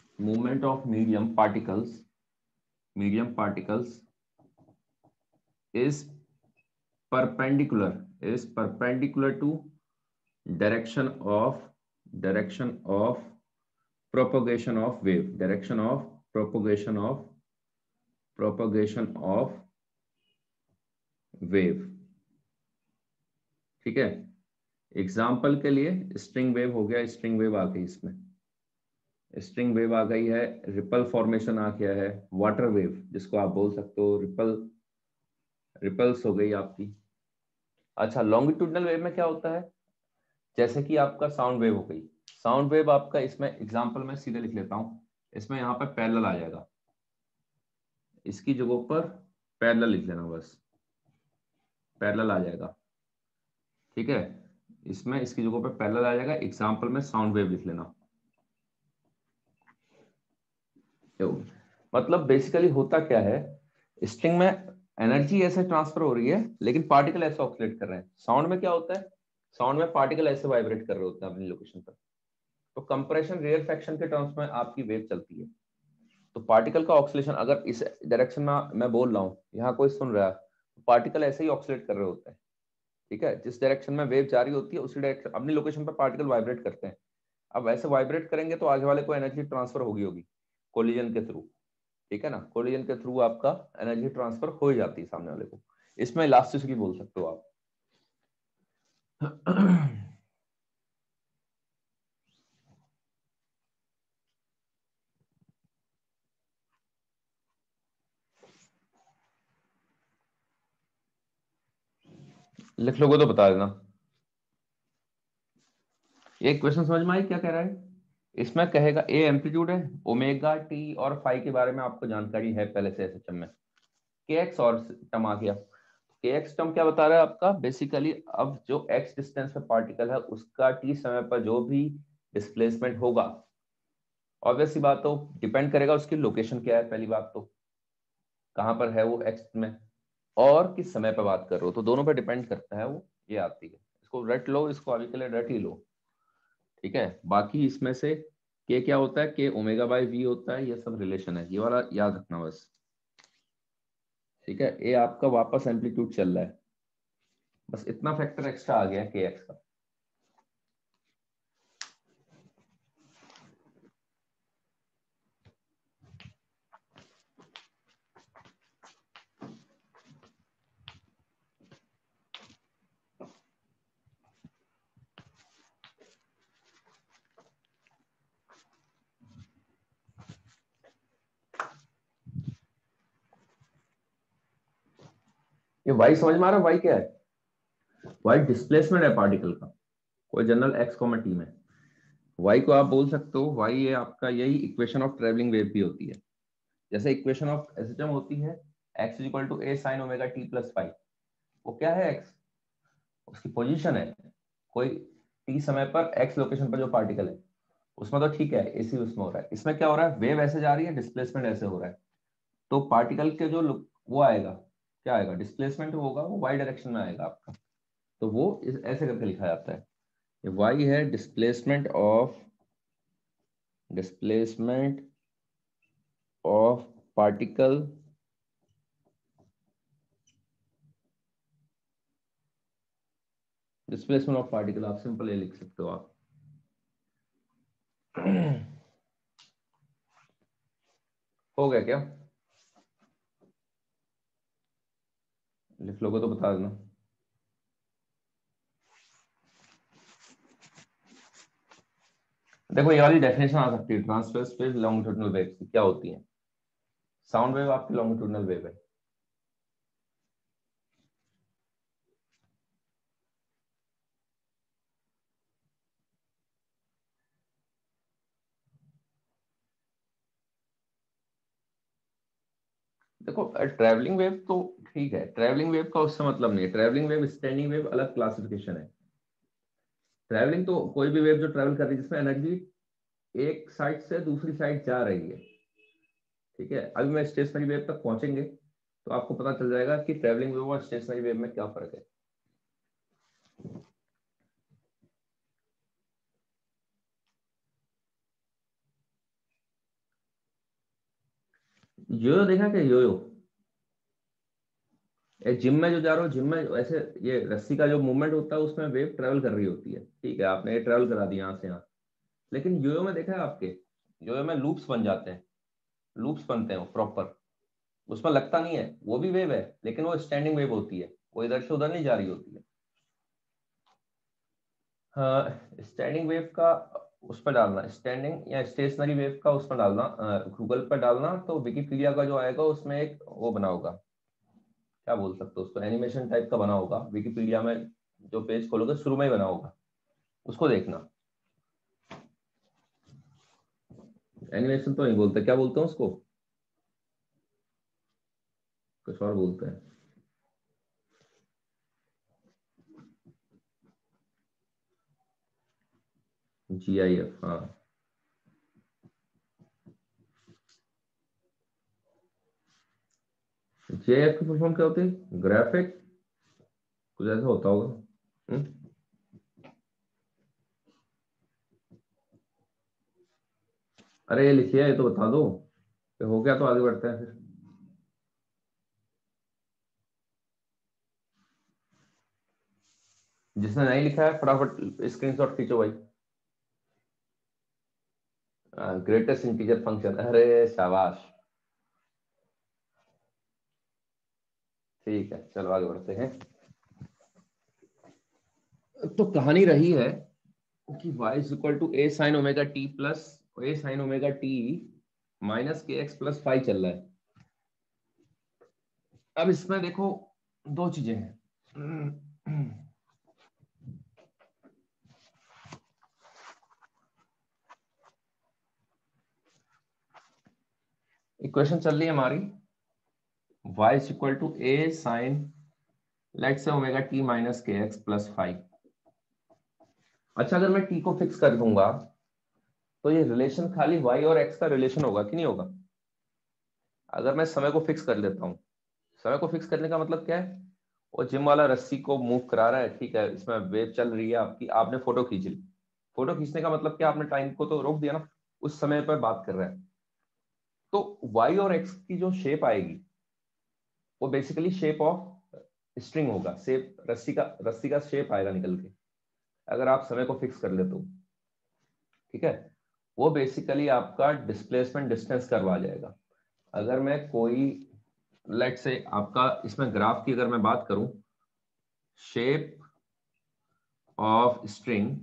movement of medium particles, medium particles is perpendicular is perpendicular to direction of direction of propagation of wave direction of propagation of propagation of wave। ठीक है, example के लिए string wave हो गया, string wave आ गई, इसमें string wave आ गई है, रिपल फॉर्मेशन आ गया है, वाटर वेव जिसको आप बोल सकते हो, रिपल रिपल्स हो गई आपकी। अच्छा, लॉन्गिट्यूडनल वेव में क्या होता है, जैसे कि आपका साउंड वेव हो गई, साउंड वेव आपका इसमें एग्जांपल में सीधे लिख लेता हूं, इसमें यहाँ पर पैरेलल आ जाएगा, इसकी जगह पर पैरेलल लिख लेना, बस पैरेलल आ जाएगा। ठीक है, इसमें इसकी जगह पर पैरेलल आ जाएगा, एग्जांपल में साउंड वेव लिख लेना। तो मतलब बेसिकली होता क्या है, स्ट्रिंग में एनर्जी ऐसे ट्रांसफर हो रही है लेकिन पार्टिकल ऐसे ऑक्सीलेट कर रहे हैं। साउंड में क्या होता है, साउंड में पार्टिकल ऐसे वाइब्रेट कर रहे होते हैं अपनी लोकेशन पर। तो कंप्रेशन रेयरफेक्शन के टर्म्स में आपकी वेव चलती है। तो पार्टिकल का ऑक्सीलेशन अगर इस डायरेक्शन में मैं बोल रहा हूँ, यहाँ कोई सुन रहा है, पार्टिकल ऐसे ही ऑक्सीलेट कर रहे होते हैं। ठीक है, जिस डायरेक्शन में वेव जा रही होती है उसी डायरेक्शन अपनी लोकेशन पर पार्टिकल वाइब्रेट करते हैं। अब ऐसे वाइब्रेट करेंगे तो आगे वाले को एनर्जी ट्रांसफर होगी होगी कोलिजन के थ्रू। ठीक है ना, कोलिजन के थ्रू आपका एनर्जी ट्रांसफर हो ही जाती है सामने वाले को। इसमें इलास्टिसिटी बोल सकते हो आप। लिख लोगे तो बता देना। ये क्वेश्चन समझ में आई क्या कह रहा है? इसमें कहेगा ए एम्पलीट्यूड है, ओमेगा टी और फाई के बारे में आपको जानकारी है पहले से एसएचएम में। के एक्स और टर्म आ गया। के एक्स टर्म क्या बता रहा है आपका, बेसिकली अब जो एक्स डिस्टेंस पे पार्टिकल है उसका टी समय पर जो भी डिस्प्लेसमेंट होगा, ऑब्वियस सी बात, तो डिपेंड करेगा उसकी लोकेशन क्या है, पहली बात तो कहां पर है वो एक्स में, और किस समय पर बात कर रहे हो, तो दोनों पर डिपेंड करता है वो। ये आती है, इसको रट लो, इसको अभी के लिए रट ही लो। ठीक है, बाकी इसमें से के क्या होता है, के ओमेगा बाई वी होता है, ये सब रिलेशन है, ये वाला याद रखना बस। ठीक है, ये आपका वापस एम्पलीट्यूड चल रहा है, बस इतना फैक्टर एक्स्ट्रा आ गया के एक्स का। ये वाई समझ में आ रहा है, वाई क्या है, वाई डिस्प्लेसमेंट है पार्टिकल का, कोई जनरल एक्स कॉमा टी में। वाई को आप बोल सकते हो, वाई ये आपका यही इक्वेशन ऑफ ट्रेवलिंग वेव भी होती है। जैसे इक्वेशन ऑफ एसएचएम होती है x is equal to a sine omega t plus five, वो क्या है, एक्स उसकी पोजीशन है, कोई टी समय पर एक्स लोकेशन पर जो पार्टिकल है उसमें तो ठीक है, एसी उसमें हो रहा है। इसमें क्या हो रहा है, वेव ऐसे जा रही है, डिस्प्लेसमेंट ऐसे हो रहा है, तो पार्टिकल के जो वो आएगा, क्या आएगा, डिस्प्लेसमेंट होगा, वो वाई डायरेक्शन में आएगा आपका। तो वो इस ऐसे करके लिखा जाता है, ये वाई है displacement of displacement of particle displacement of particle, आप सिंपल ये लिख सकते हो आप। हो गया क्या, लिख लोगे तो बता देना। देखो ये वाली डेफिनेशन आ सकती है ट्रांसवर्स वेव लॉन्गिट्यूडिनल वेव की, क्या होती है, साउंड वेव आपकी लॉन्गिट्यूडिनल वेव है। देखो ट्रैवलिंग वेव तो ठीक है, ट्रैवलिंग वेव का उससे मतलब नहीं है, ट्रैवलिंग वेव स्टैंडिंग वेव अलग क्लासिफिकेशन है। ट्रैवलिंग तो कोई भी वेव जो ट्रैवल कर रही है जिसमें एनर्जी एक साइड से दूसरी साइड जा रही है। ठीक है, अभी मैं स्टेशनरी वेव तक पहुंचेंगे तो आपको पता चल जाएगा कि ट्रैवलिंग वेव और स्टेशनरी वेव में क्या फर्क है। योयो देखा क्या, योयो जिम में जो जा रहा हो, जिम में ऐसे ये रस्सी का जो मूवमेंट होता है उसमें वेव ट्रेवल कर रही होती है, ठीक है, आपने ये ट्रेवल करा दिया यहाँ से यहाँ। लेकिन योयो में देखा है आपके, योयो में लूप्स बन जाते हैं, लूप्स बनते हैं प्रॉपर, उसमें लगता नहीं है, वो भी वेव है लेकिन वो स्टैंडिंग वेव होती है, वो इधर से उधर नहीं जा रही होती है। हाँ, स्टैंडिंग वेव का उस पर डालना, स्टैंडिंग या स्टेशनरी वेव का उस पर डालना, गूगल पर डालना तो विकिपीडिया का जो आएगा उसमें एक वो बना होगा, क्या बोल सकते हो उसको, एनिमेशन टाइप का बना होगा विकिपीडिया में, जो पेज खोलोगे शुरू में ही बना होगा, उसको देखना। एनिमेशन तो नहीं बोलते, क्या बोलते हैं उसको, कुछ और बोलते हैं। जी आई एफ, हाँ। जी आई एफ की फुल फॉर्म क्या होती है, ग्राफिक कुछ ऐसा होता होगा। हम्म? अरे ये लिखिए, ये तो बता दो, ये हो गया तो आगे बढ़ते हैं फिर। जिसने नहीं लिखा है फटाफट स्क्रीनशॉट खींचो भाई। ग्रेटेस्ट इंटीजर फंक्शन, अरे शाबाश, ठीक है चलो आगे बढ़ते हैं। तो कहानी रही है कि y is equal to a sine omega t plus a sine omega t minus k x plus five चल रहा है। अब इसमें देखो दो चीजें हैं। इक्वेशन चल रही है हमारी y is equal to a sine let's say omega t minus k x plus five. अच्छा, अगर मैं t को फिक्स कर दूंगा तो ये रिलेशन खाली y और x का रिलेशन होगा कि नहीं होगा। अगर मैं समय को फिक्स कर लेता हूँ, समय को फिक्स करने का मतलब क्या है, वो जिम वाला रस्सी को मूव करा रहा है, ठीक है, इसमें वेव चल रही है आपकी, आपने फोटो खींच ली, फोटो खींचने का मतलब क्या, आपने टाइम को तो रोक दिया ना, उस समय पर बात कर रहा है। तो y और x की जो शेप आएगी वो बेसिकली शेप ऑफ स्ट्रिंग होगा, शेप रस्सी का, रस्सी का शेप आएगा निकल के, अगर आप समय को फिक्स कर ले तो, ठीक है। वो बेसिकली आपका डिस्प्लेसमेंट डिस्टेंस करवा जाएगा। अगर मैं कोई लेट से आपका इसमें ग्राफ की अगर मैं बात करूं, shape of string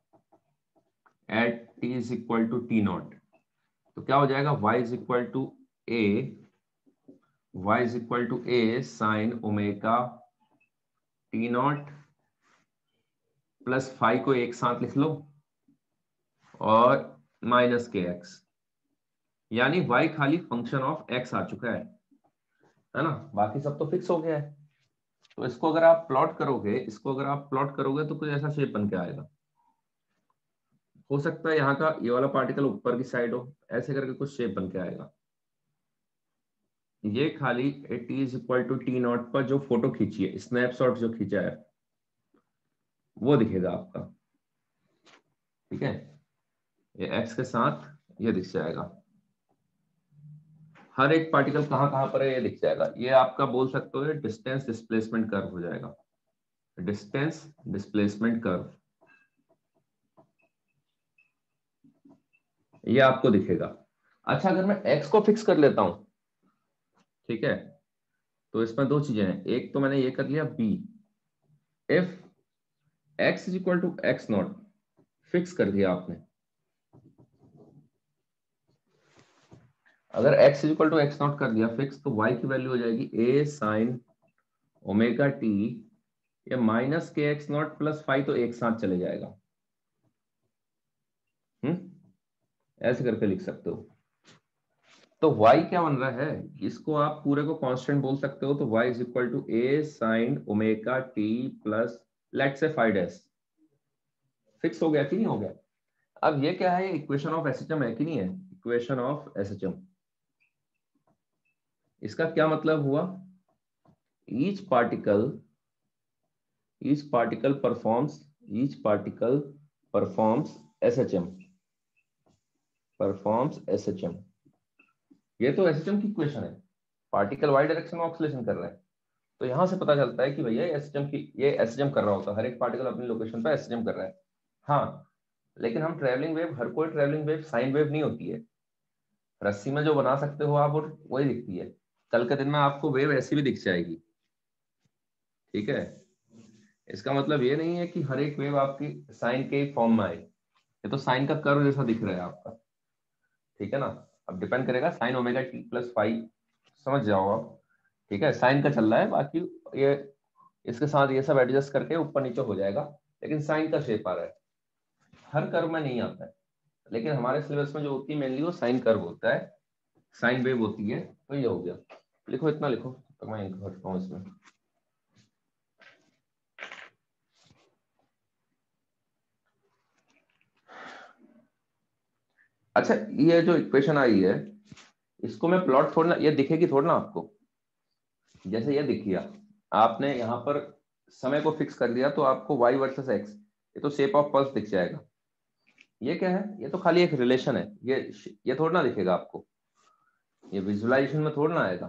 at t is equal to t not, तो क्या हो जाएगा, y is equal to a y is equal to a sine omega t not plus five को एक साथ लिख लो और माइनस के एक्स, यानी y खाली फंक्शन ऑफ x आ चुका है है ना, बाकी सब तो फिक्स हो गया है। तो इसको अगर आप प्लॉट करोगे, इसको अगर आप प्लॉट करोगे तो कुछ ऐसा शेप बन के आएगा। हो सकता है यहाँ का ये वाला पार्टिकल ऊपर की साइड हो, ऐसे करके कुछ शेप बन के आएगा। ये खाली t is equal to t not पर जो फोटो खींची है, स्नैपशॉट जो खींचा है वो दिखेगा आपका, ठीक है, ये एक्स के साथ ये दिख जाएगा, हर एक पार्टिकल कहाँ कहाँ पर है ये दिख जाएगा। ये आपका बोल सकते हो डिस्टेंस डिस्प्लेसमेंट कर्व हो जाएगा, डिस्टेंस डिस्प्लेसमेंट कर्व, ये आपको दिखेगा। अच्छा, अगर मैं x को फिक्स कर लेता हूं, ठीक है, तो इसमें दो चीजें हैं, एक तो मैंने ये कर लिया b, if x is equal to x not fix कर दिया आपने, अगर x is equal to x not कर दिया फिक्स, तो y की वैल्यू हो जाएगी a साइन ओमेगा टी, ये minus k x not plus five तो एक साथ चले जाएगा, हम्म ऐसे करके लिख सकते हो। तो y क्या बन रहा है, इसको आप पूरे को कांस्टेंट बोल सकते हो, तो y is equal to a sine omega t plus let's say five dash, fix हो गया कि नहीं हो गया। अब ये क्या है, इक्वेशन ऑफ एसएचएम है कि नहीं है, इक्वेशन ऑफ एसएचएम। इसका क्या मतलब हुआ, each particle each particle performs each particle performs SHM, performs SHM. ये तो एसएचएम की इक्वेशन है, पार्टिकल वाई डायरेक्शन में ऑक्सीलेशन कर रहा है, तो यहाँ से पता चलता है कि भैया एसएचएम की ये एसएचएम कर रहा होता है, हर एक पार्टिकल अपनी लोकेशन पे एसएचएम कर रहा है। हाँ, लेकिन हम ट्रेवलिंग वेव, हर कोई ट्रेवलिंग वेव साइन वेव नहीं होती है। रस्सी में जो बना सकते हो आप, और वही दिखती है। कल के दिन में आपको वेव ऐसी भी दिख जाएगी, ठीक है। इसका मतलब ये नहीं है कि हर एक वेव आपकी साइन के फॉर्म में आए, ये तो साइन का कर्व जैसा दिख रहा है आपका, ठीक है ना। अब डिपेंड करेगा sine omega t plus five, समझ जाओ आप, ठीक है। साइन का चल रहा है, बाकी ये इसके साथ ये सब एडजस्ट करके ऊपर नीचे हो जाएगा, लेकिन साइन का शेप आ रहा है, हर कर्व में नहीं आता है। लेकिन हमारे सिलेबस में जो होती है मेनली वो साइन कर्व होता है, साइन वेव होती है। तो ये हो गया, लिखो इतना लिखो, तो मैं घटता हूँ इसमें। अच्छा, ये जो इक्वेशन आई है, इसको मैं प्लॉट थोड़ा, ये दिखेगी थोड़ा ना आपको, जैसे ये दिखिए, आपने यहाँ पर समय को फिक्स कर दिया तो आपको y वर्सेस x, ये तो शेप ऑफ पल्स दिख जाएगा। ये क्या है, ये तो खाली एक रिलेशन है, ये ये थोड़ा ना दिखेगा आपको, ये विजुअलाइजेशन में थोड़ा ना आएगा,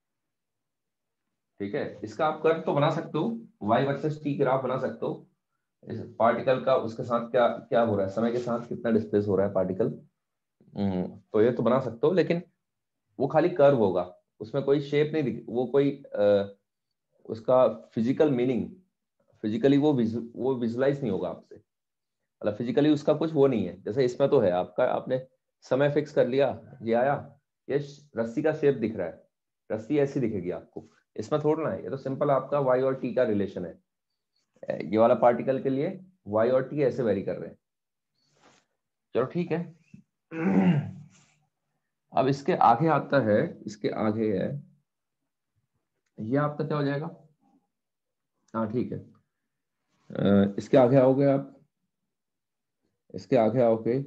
ठीक है। इसका आप कर्व तो बना सकते हो, y वर्सेस t ग्राफ बना सकते हो, इस पार्टिकल का उसके साथ क्या क्या हो रहा है, समय के साथ कितना डिस्प्लेस हो रहा है पार्टिकल, तो ये तो बना सकते हो, लेकिन वो खाली कर्व होगा, उसमें कोई शेप नहीं दिख, वो कोई आ, उसका फिजिकल मीनिंग, फिजिकली वो विजु, वो विजुलाइज नहीं होगा आपसे, मतलब फिजिकली उसका कुछ वो नहीं है। जैसे इसमें तो है आपका, आपने समय फिक्स कर लिया, ये आया, ये रस्सी का शेप दिख रहा है, रस्सी ऐसी दिखेगी आपको, इसमें थोड़ा ना है, ये तो सिंपल आपका y और t का रिलेशन है। ये वाला पार्टिकल के लिए y और t ऐसे वेरी कर रहे हैं। चलो ठीक है। अब इसके आगे आता है, इसके आगे है, ये आपका क्या हो जाएगा, हाँ ठीक है, अ, इसके आगे आओगे आप, इसके आगे आओगे,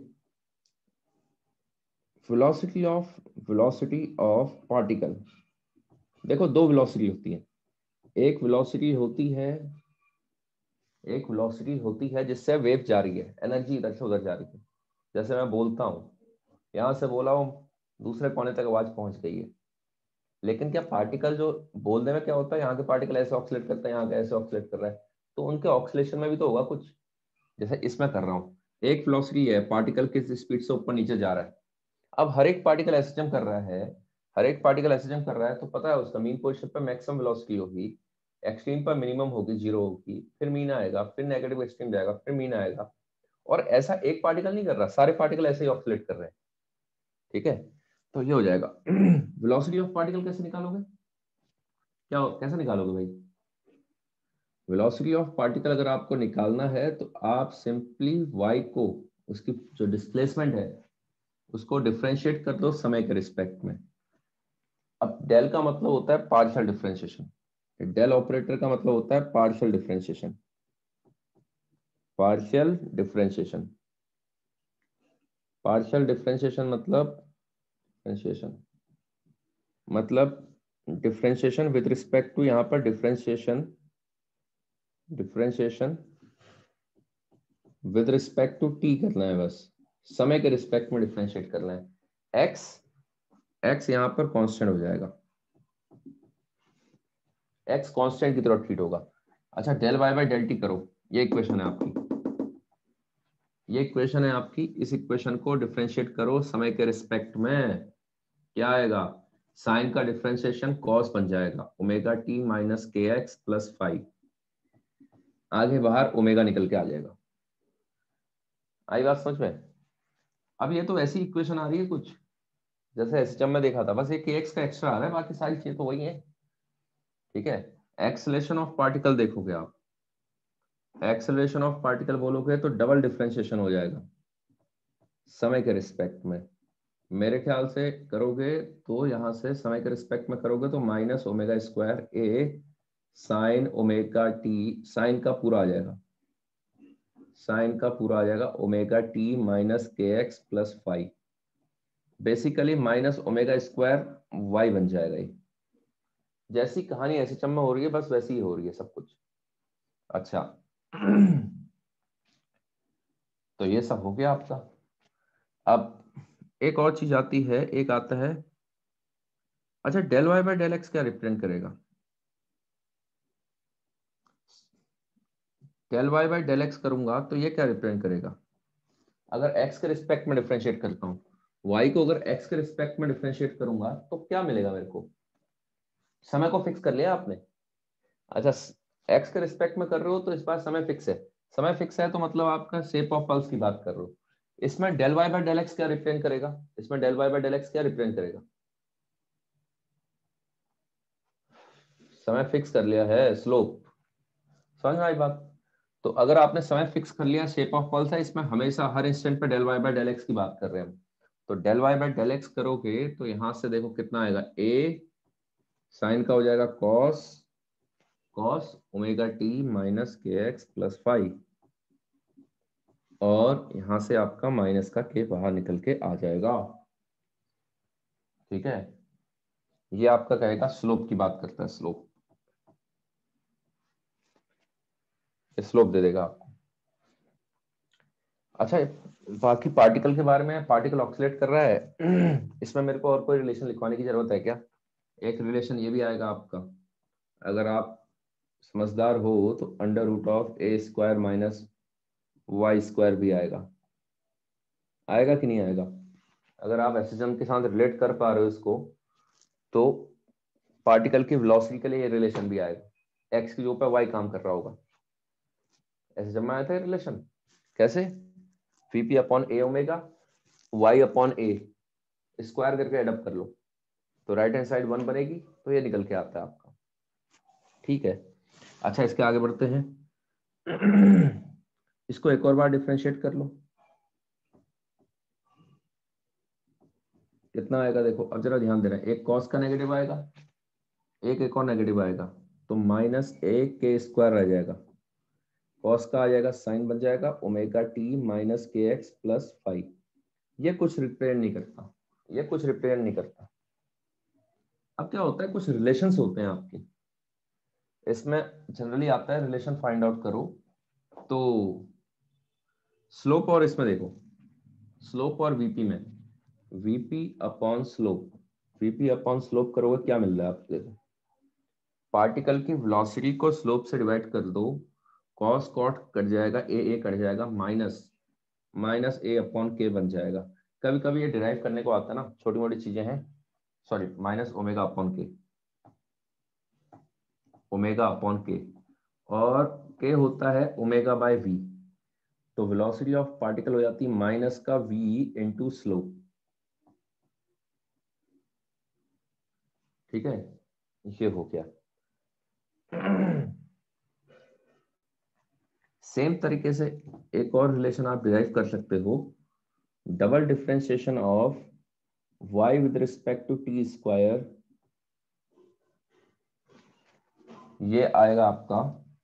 velocity of velocity of particle. देखो दो वेलोसिटी होती है, एक वेलोसिटी होती है एक वेलोसिटी होती है जिससे वेव जा रही है, एनर्जी इधर से उधर जा रही है। जैसे मैं बोलता हूँ, यहाँ से बोला हूँ, दूसरे कोने तक आवाज पहुंच गई है, लेकिन क्या पार्टिकल जो बोलने में क्या होता है, यहाँ के पार्टिकल ऐसे ऑक्सीलेट करता है, यहाँ का ऐसे ऑक्सीलेट कर रहा है, तो उनके ऑक्सीलेशन में भी तो होगा कुछ। जैसे इसमें कर रहा हूँ, एक वेलोसिटी है, पार्टिकल किस स्पीड से ऊपर नीचे जा रहा है। अब हर एक पार्टिकल एसएचएम कर रहा है, हर एक पार्टिकल एसएचएम कर रहा है, तो पता है उसका मीन पोजीशन पर मैक्सिमम वेलोसिटी होगी, एक्सट्रीम पर मिनिमम होगी, जीरो होगी, फिर मीन आएगा, फिर नेगेटिव एक्सट्रीम जाएगा, फिर मीन आएगा। और ऐसा एक पार्टिकल नहीं कर रहा, सारे पार्टिकल ऐसे ही ऑक्सीलेट कर रहे हैं, ठीक है। तो ये हो जाएगा। वेलोसिटी ऑफ पार्टिकल कैसे निकालोगे, क्या कैसे निकालोगे भाई, वेलोसिटी ऑफ पार्टिकल अगर आपको निकालना है तो आप सिंपली y को, उसकी जो डिस्प्लेसमेंट है उसको डिफरेंशिएट कर दो समय के रिस्पेक्ट में। अब डेल का मतलब होता है पार्शियल डिफरेंशिएशन, डेल ऑपरेटर का मतलब होता है partial differentiation, partial differentiation, partial differentiation मतलब डिफरेंशिएशन मतलब डिफरेंशिएशन विद रिस्पेक्ट टू, यहाँ पर differentiation differentiation with respect to t करना है, बस समय के रिस्पेक्ट में डिफरेंशिएट करना है। एक्स एक्स यहाँ पर कांस्टेंट हो जाएगा, एक्स कांस्टेंट की तरह ट्रीट होगा। अच्छा, del y by del t करो, ये इक्वेशन है आपकी, ये इक्वेशन है आपकी, इस इक्वेशन को डिफरेंशिएट करो समय के रिस्पेक्ट में, क्या आएगा, साइन का डिफरेंशिएशन कॉस बन जाएगा, omega t minus k x plus five, आगे बाहर ओमेगा निकल के आ जाएगा। आई बात समझ में। अब ये तो ऐसी इक्वेशन आ रही है कुछ, जैसे एसएचएम में देखा था, बस ये के एक्स का एक्स्ट्रा आ रहा है, बाकी सारी चीजें तो वही है, ठीक है। एक्सेलरेशन ऑफ पार्टिकल देखोगे आप, एक्सेलरेशन ऑफ पार्टिकल बोलोगे तो डबल डिफरेंशिएशन हो जाएगा समय के रिस्पेक्ट में, मेरे ख्याल से करोगे तो यहाँ से समय के रिस्पेक्ट में करोगे तो minus omega square a sine omega t, sine का पूरा आ जाएगा, साइन का पूरा आ जाएगा omega t minus k x plus five, basically minus omega square y बन जाएगा। ये जैसी कहानी ऐसी चम्मा हो रही है, बस वैसी ही हो रही है सब कुछ। अच्छा, तो ये सब हो गया आपका। अब एक और चीज आती है, एक आता है, अच्छा del y by del x क्या रिप्रेजेंट करेगा, del y by del x करूंगा तो ये क्या रिप्रेजेंट करेगा, अगर x के रिस्पेक्ट में डिफरेंशिएट करता हूँ, y को अगर x के रिस्पेक्ट में डिफरेंशिएट करूंगा तो क्या मिलेगा मेरे को, समय को फिक्स कर लिया आपने। अच्छा, x के रिस्पेक्ट में कर रहे हो तो इस बार समय फिक्स है, समय फिक्स है तो मतलब आपका शेप ऑफ पल्स की बात कर रहे हो। इसमें del y by del x क्या रिप्रेजेंट करेगा, इसमें del y by del x क्या रिप्रेजेंट करेगा, समय फिक्स कर लिया है, स्लोप। समझ में आई बात। तो अगर आपने समय फिक्स कर लिया, शेप ऑफ पल्स है, इसमें हमेशा हर इंस्टेंट पे del y by del x की बात कर रहे हैं हम, तो del y by del x करोगे तो यहां से देखो कितना आएगा, ए साइन का हो जाएगा cos cos omega t minus k x plus five, और यहां से आपका माइनस का के बाहर निकल के आ जाएगा। ठीक है, ये आपका कहेगा स्लोप की बात करता है, स्लोप, स्लोप दे देगा आपको। अच्छा, बाकी पार्टिकल के बारे में, पार्टिकल ऑक्सीलेट कर रहा है इसमें मेरे को और कोई रिलेशन लिखवाने की जरूरत है क्या, एक रिलेशन ये भी आएगा आपका, अगर आप समझदार हो तो under root of a square minus y square भी आएगा, आएगा कि नहीं आएगा। अगर आप एसएसएम के साथ रिलेट कर पा रहे हो इसको, तो पार्टिकल की वेलोसिटी के लिए ये रिलेशन भी आएगा, एक्स के ऊपर वाई काम कर रहा होगा। एसएसएम में आया था रिलेशन, कैसे, v p upon a omega y upon a square करके एडअप कर लो तो राइट हैंड साइड वन बनेगी, तो ये निकल के आता है आपका। ठीक है, अच्छा इसके आगे बढ़ते हैं इसको एक और बार डिफरेंशिएट कर लो, कितना आएगा देखो, अब जरा ध्यान देना, एक कॉस का नेगेटिव आएगा, एक एक और नेगेटिव आएगा, तो माइनस ए के स्क्वायर रह जाएगा, कॉस का आ जाएगा साइन बन जाएगा omega t minus k x plus five. ये कुछ रिप्रेजेंट नहीं करता, ये कुछ रिप्रेजेंट नहीं करता। अब क्या होता है, कुछ रिलेशंस होते हैं आपके, इसमें जनरली आता है रिलेशन फाइंड आउट करो, तो स्लोप और इसमें देखो, स्लोप और वीपी में, VP upon slope, VP upon slope करोगे क्या मिल रहा है आपको, देखो पार्टिकल की वेलोसिटी को स्लोप से डिवाइड कर दो, कॉस कॉट कट जाएगा, ए ए कट जाएगा, minus minus a upon k बन जाएगा। कभी कभी ये डिराइव करने को आता है ना, छोटी मोटी चीजें हैं, sorry minus omega upon k, omega upon k, और के होता है ओमेगा बाय वी, तो वेलोसिटी ऑफ पार्टिकल हो जाती है माइनस का वी इंटू स्लोप। ठीक है, ये हो गया। सेम तरीके से एक और रिलेशन आप डिराइव कर सकते हो, double differentiation of y with respect to t square, ये आएगा आपका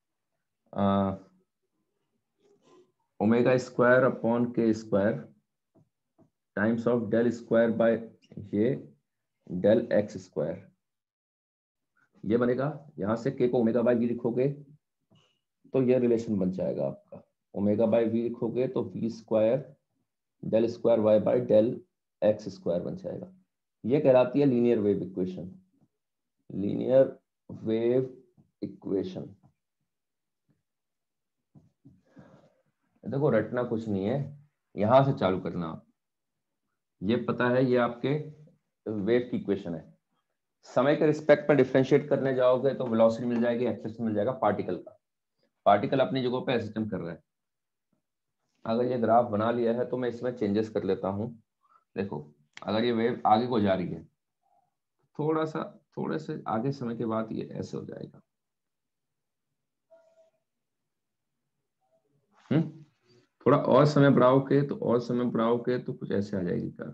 omega square upon k square times of del square by ये डेल एक्स स्क्वायर, ये बनेगा, यहां से के को ओमेगा बाय वी लिखोगे तो ये रिलेशन बन जाएगा आपका, ओमेगा बाय वी लिखोगे तो v square del square y by del x square बन जाएगा। ये कहलाती है linear wave equation, linear wave equation. देखो रटना कुछ नहीं है, यहां से चालू करना, ये पता है ये आपके वेव की इक्वेशन है, समय के रिस्पेक्ट में डिफरेंशिएट करने जाओगे तो वेलोसिटी मिल जाएगी, एक्सेस मिल जाएगा पार्टिकल का, पार्टिकल अपनी जगह पे सिस्टम कर रहा है। अगर ये ग्राफ बना लिया है तो मैं इसमें चेंजेस कर लेता हूँ, देखो अगर ये वेव आगे को जा रही है, थोड़ा सा थोड़े से आगे समय के बाद ये ऐसे हो जाएगा, हम्म थोड़ा और समय बढ़ाओगे तो और समय बढ़ाओगे तो कुछ ऐसे आ जाएगी क्या,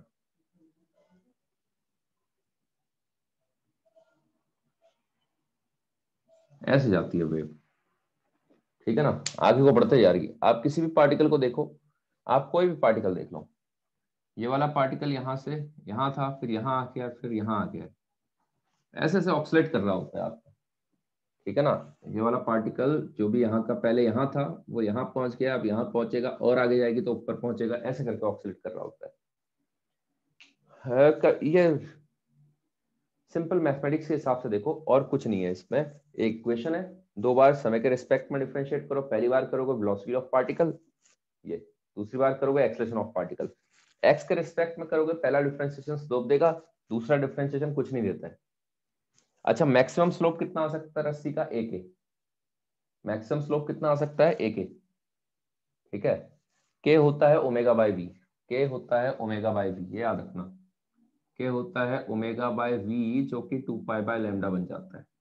ऐसे जाती है वेव। ठीक है ना, आगे को बढ़ते जा रही है, आप किसी भी पार्टिकल को देखो, आप कोई भी पार्टिकल देख लो, ये वाला पार्टिकल यहाँ से यहाँ था, फिर यहाँ आ गया, फिर यहाँ आ गया, ऐसे ऐसे ऑक्सीलेट कर रहा होता है आपका। ठीक है ना, ये वाला पार्टिकल जो भी यहाँ का पहले यहाँ था वो यहाँ पहुंच गया, अब यहाँ पहुंचेगा और आगे जाएगी तो ऊपर पहुंचेगा, ऐसे करके ऑक्सीलेट कर रहा होता है, है ये सिंपल मैथमेटिक्स के हिसाब से देखो, और कुछ नहीं है इसमें, एक इक्वेशन है, दो बार समय के रिस्पेक्ट में डिफरेंशिएट करो, पहली बार करोगे वेलोसिटी ऑफ पार्टिकल, ये दूसरी बार करोगे एक्सेलरेशन ऑफ पार्टिकल। एक्स के रिस्पेक्ट में करोगे पहला डिफरेंशिएशन स्लोप देगा, दूसरा डिफरेंशिएशन कुछ नहीं देता है। अच्छा, मैक्सिमम स्लोप कितना आ सकता है रस्सी का? ए के। मैक्सिमम स्लोप कितना आ सकता है? ए के, ठीक है। के होता है ओमेगा बाय वी, के होता है ओमेगा बाय वी, ये याद रखना। के होता है ओमेगा बाय वी, जो कि टू पाई बाय लैम्डा बन जाता है।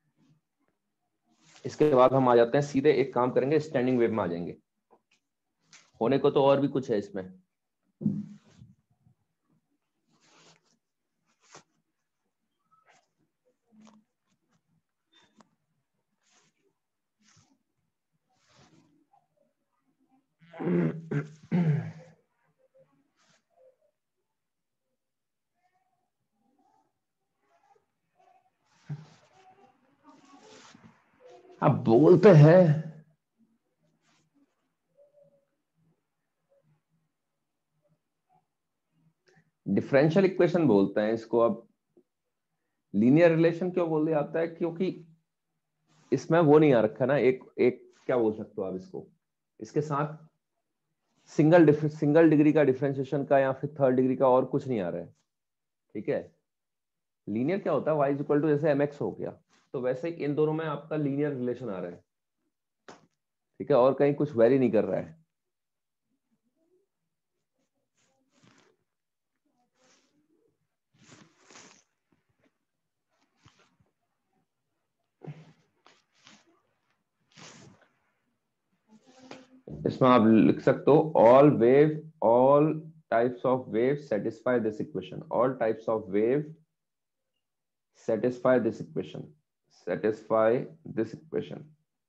इसके बाद हम आ जाते हैं सीधे, एक काम करेंगे स्टैंडिंग वेव में आ जाएंगे। होने को तो और भी कुछ है इसमें। अब बोलते हैं डिफरेंशियल इक्वेशन बोलते हैं इसको। अब लीनियर रिलेशन क्यों बोल दिया जाता है? क्योंकि इसमें वो नहीं आ रखा ना, एक एक क्या बोल सकते हो आप इसको, इसके साथ सिंगल सिंगल डिग्री का डिफरेंशिएशन का या फिर थर्ड डिग्री का और कुछ नहीं आ रहा है, ठीक है। लीनियर क्या होता है? y इज इक्वल टू जैसे mx हो गया, तो वैसे इन दोनों में आपका लीनियर रिलेशन आ रहा है, ठीक है, और कहीं कुछ वेरी नहीं कर रहा है। इसमें आप लिख सकते हो all wave all types of wave satisfy this equation, all types of wave satisfy this equation, satisfy this equation.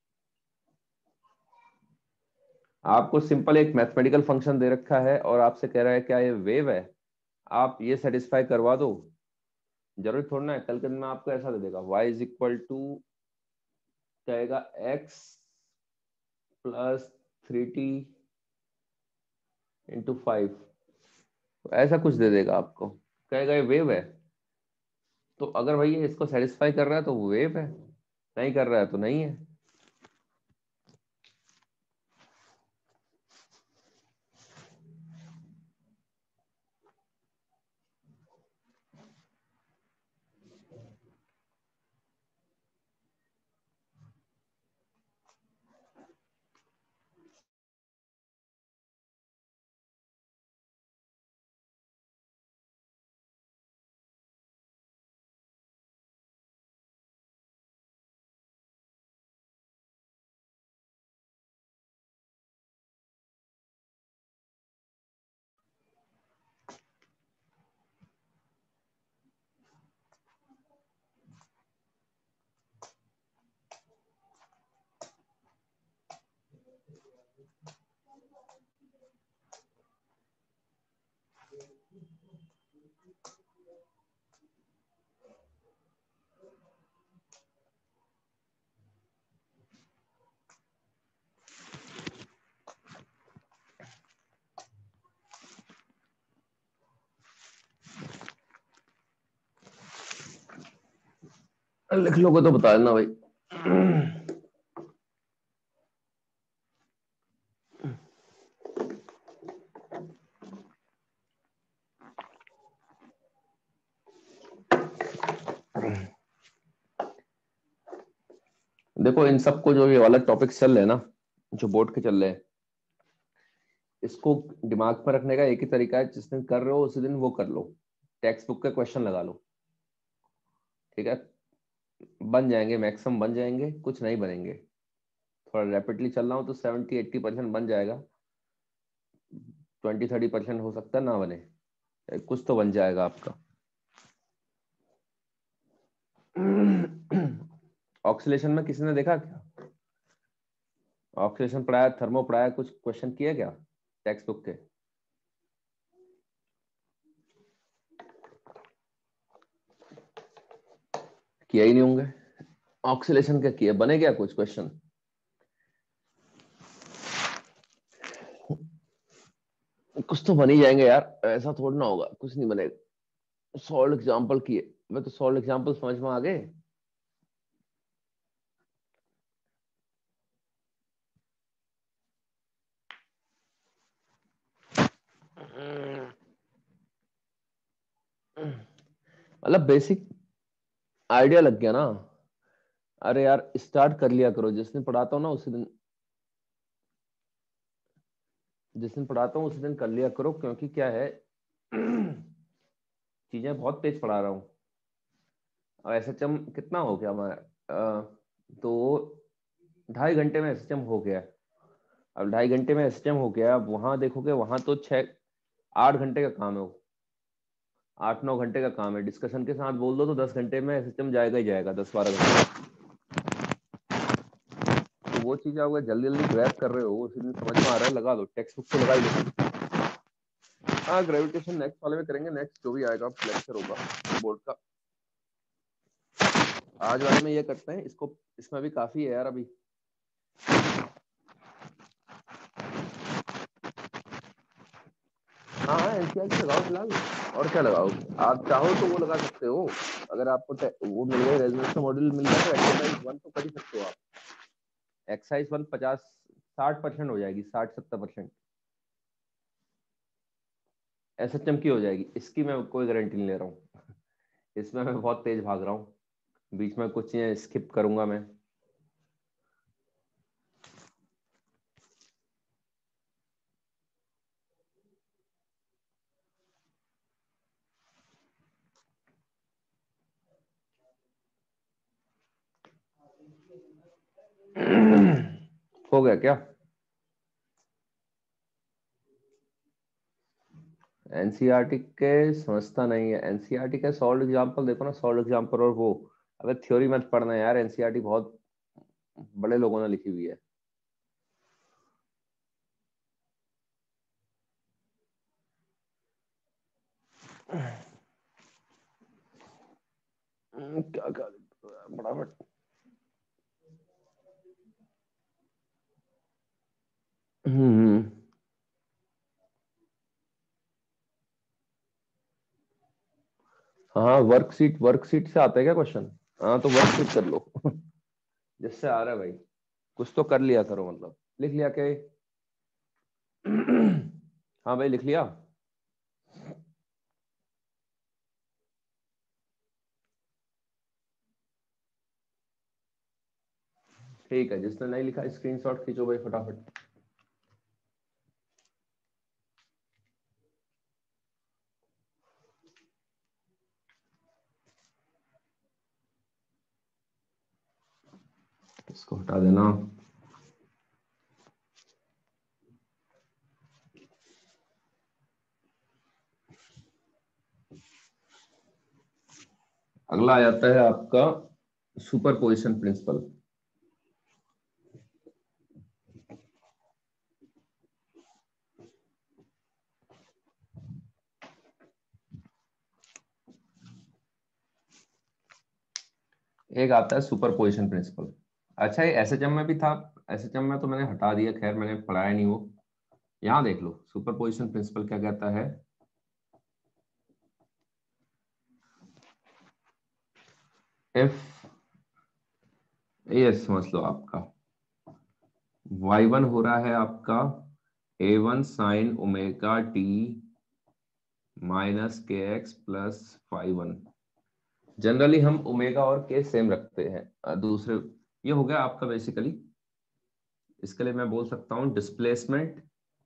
आपको सिंपल एक मैथमेटिकल फंक्शन दे रखा है और आपसे कह रहा है क्या ये वेव है, आप ये सेटिस्फाई करवा दो। जरूरी थोड़ा ना है कल के दिन में आपको ऐसा दे देगा y इज इक्वल टू कहेगा x plus three t into five, ऐसा कुछ दे देगा आपको, कहेगा ये वेव है। तो अगर भाई ये इसको सेटिस्फाई कर रहा है तो वो वेव है, नहीं कर रहा है तो नहीं है। लिख लोगे तो बता देना भाई। देखो इन सबको जो ये वाला टॉपिक चल रहे हैं ना, जो बोर्ड के चल रहे हैं, इसको दिमाग में रखने का एक ही तरीका है, जिस दिन कर रहे हो उसी दिन वो कर लो, टेक्स्ट बुक के क्वेश्चन लगा लो, ठीक है। बन जाएंगे, मैक्सिमम बन जाएंगे, कुछ नहीं बनेंगे। थोड़ा रैपिडली चल रहा हूँ तो सेवेंटी एट्टी परसेंट बन जाएगा, ट्वेंटी थर्टी परसेंट हो सकता है ना बने, कुछ तो बन जाएगा आपका। ऑक्सीलेशन में किसी ने देखा क्या? ऑक्सीलेशन पढ़ाया, थर्मो पढ़ाया, कुछ क्वेश्चन किया क्या टेक्स्ट बुक के? किया ही नहीं होंगे। ऑक्सीलेशन क्या किया, बने क्या कुछ क्वेश्चन? कुछ तो बन ही जाएंगे यार, ऐसा थोड़ा ना होगा कुछ नहीं बनेगा। सॉल्व एग्जाम्पल किए, मैं तो सॉल्व एग्जाम्पल समझ में आ गए। मतलब बेसिक आइडिया लग गया ना। अरे यार स्टार्ट कर लिया करो, जिस दिन पढ़ाता हूँ ना उसी दिन, जिस दिन पढ़ाता हूँ उसी दिन कर लिया करो, क्योंकि क्या है चीजें बहुत तेज पढ़ा रहा हूँ। और एस एच एम कितना हो गया मैं, अ, तो ढाई घंटे में एस एच एम हो गया। अब ढाई घंटे में एस एच एम हो गया, अब वहां देखोगे वहां तो छः आठ घंटे का काम है वो, आठ नौ घंटे का काम है। डिस्कशन के साथ बोल दो तो दस घंटे में एस एच एम जाएगा ही जाएगा, दस बारह घंटे। तो वो चीज आप जल्दी जल्दी ग्रैब कर रहे हो, उसी दिन समझ में आ रहा है, लगा दो टेक्स्ट बुक से लगा ही दो। हाँ ग्रेविटेशन नेक्स्ट वाले में करेंगे, नेक्स्ट जो भी आएगा लेक्चर होगा बोर्ड का। आज वाले में ये करते हैं इसको, इसमें भी काफी है यार अभी। हाँ एनसीईआरटी लगाओ फिलहाल, और क्या लगाओ। आप चाहो तो वो लगा सकते हो, अगर आपको वो मिल गया रेजोनेंस मॉड्यूल मिल गया तो एक्सरसाइज वन तो कर ही सकते हो आप। एक्सरसाइज वन पचास साठ परसेंट हो जाएगी, साठ सत्तर परसेंट एस एच एम की हो जाएगी। इसकी मैं कोई गारंटी नहीं ले रहा हूँ, इसमें मैं बहुत तेज भाग रहा हूँ, बीच में कुछ चीजें स्किप करूंगा मैं। हो गया क्या? एनसीईआरटी के समझता नहीं है, एनसीईआरटी का सॉल्व एग्जांपल देखो ना, सॉल्व एग्जांपल और वो। अबे थ्योरी मत पढ़ना यार, एनसीईआरटी बहुत बड़े लोगों ने लिखी हुई है। क्या क्या फटाफट। हम्म हाँ वर्कशीट, वर्कशीट से आता है क्या क्वेश्चन? हाँ तो वर्कशीट कर लो जिससे आ रहा है भाई, कुछ तो कर लिया करो, मतलब लिख लिया के। हाँ भाई लिख लिया। ठीक है, जिसने नहीं लिखा स्क्रीनशॉट खींचो भाई फटाफट। इसको हटा देना। अगला आ जाता है आपका सुपरपोजिशन प्रिंसिपल। एक आता है सुपरपोजिशन प्रिंसिपल। अच्छा ये एसएचएम में भी था, एसएचएम में तो मैंने हटा दिया, खैर मैंने पढ़ाया नहीं वो। यहाँ देख लो सुपरपोजिशन प्रिंसिपल क्या कहता है। इफ ये समझ लो आपका वाई वन हो रहा है आपका a one sine omega t minus k x plus five one. Generally हम ओमेगा और के सेम रखते हैं। अ, दूसरे ये हो गया आपका बेसिकली, इसके लिए मैं बोल सकता हूं displacement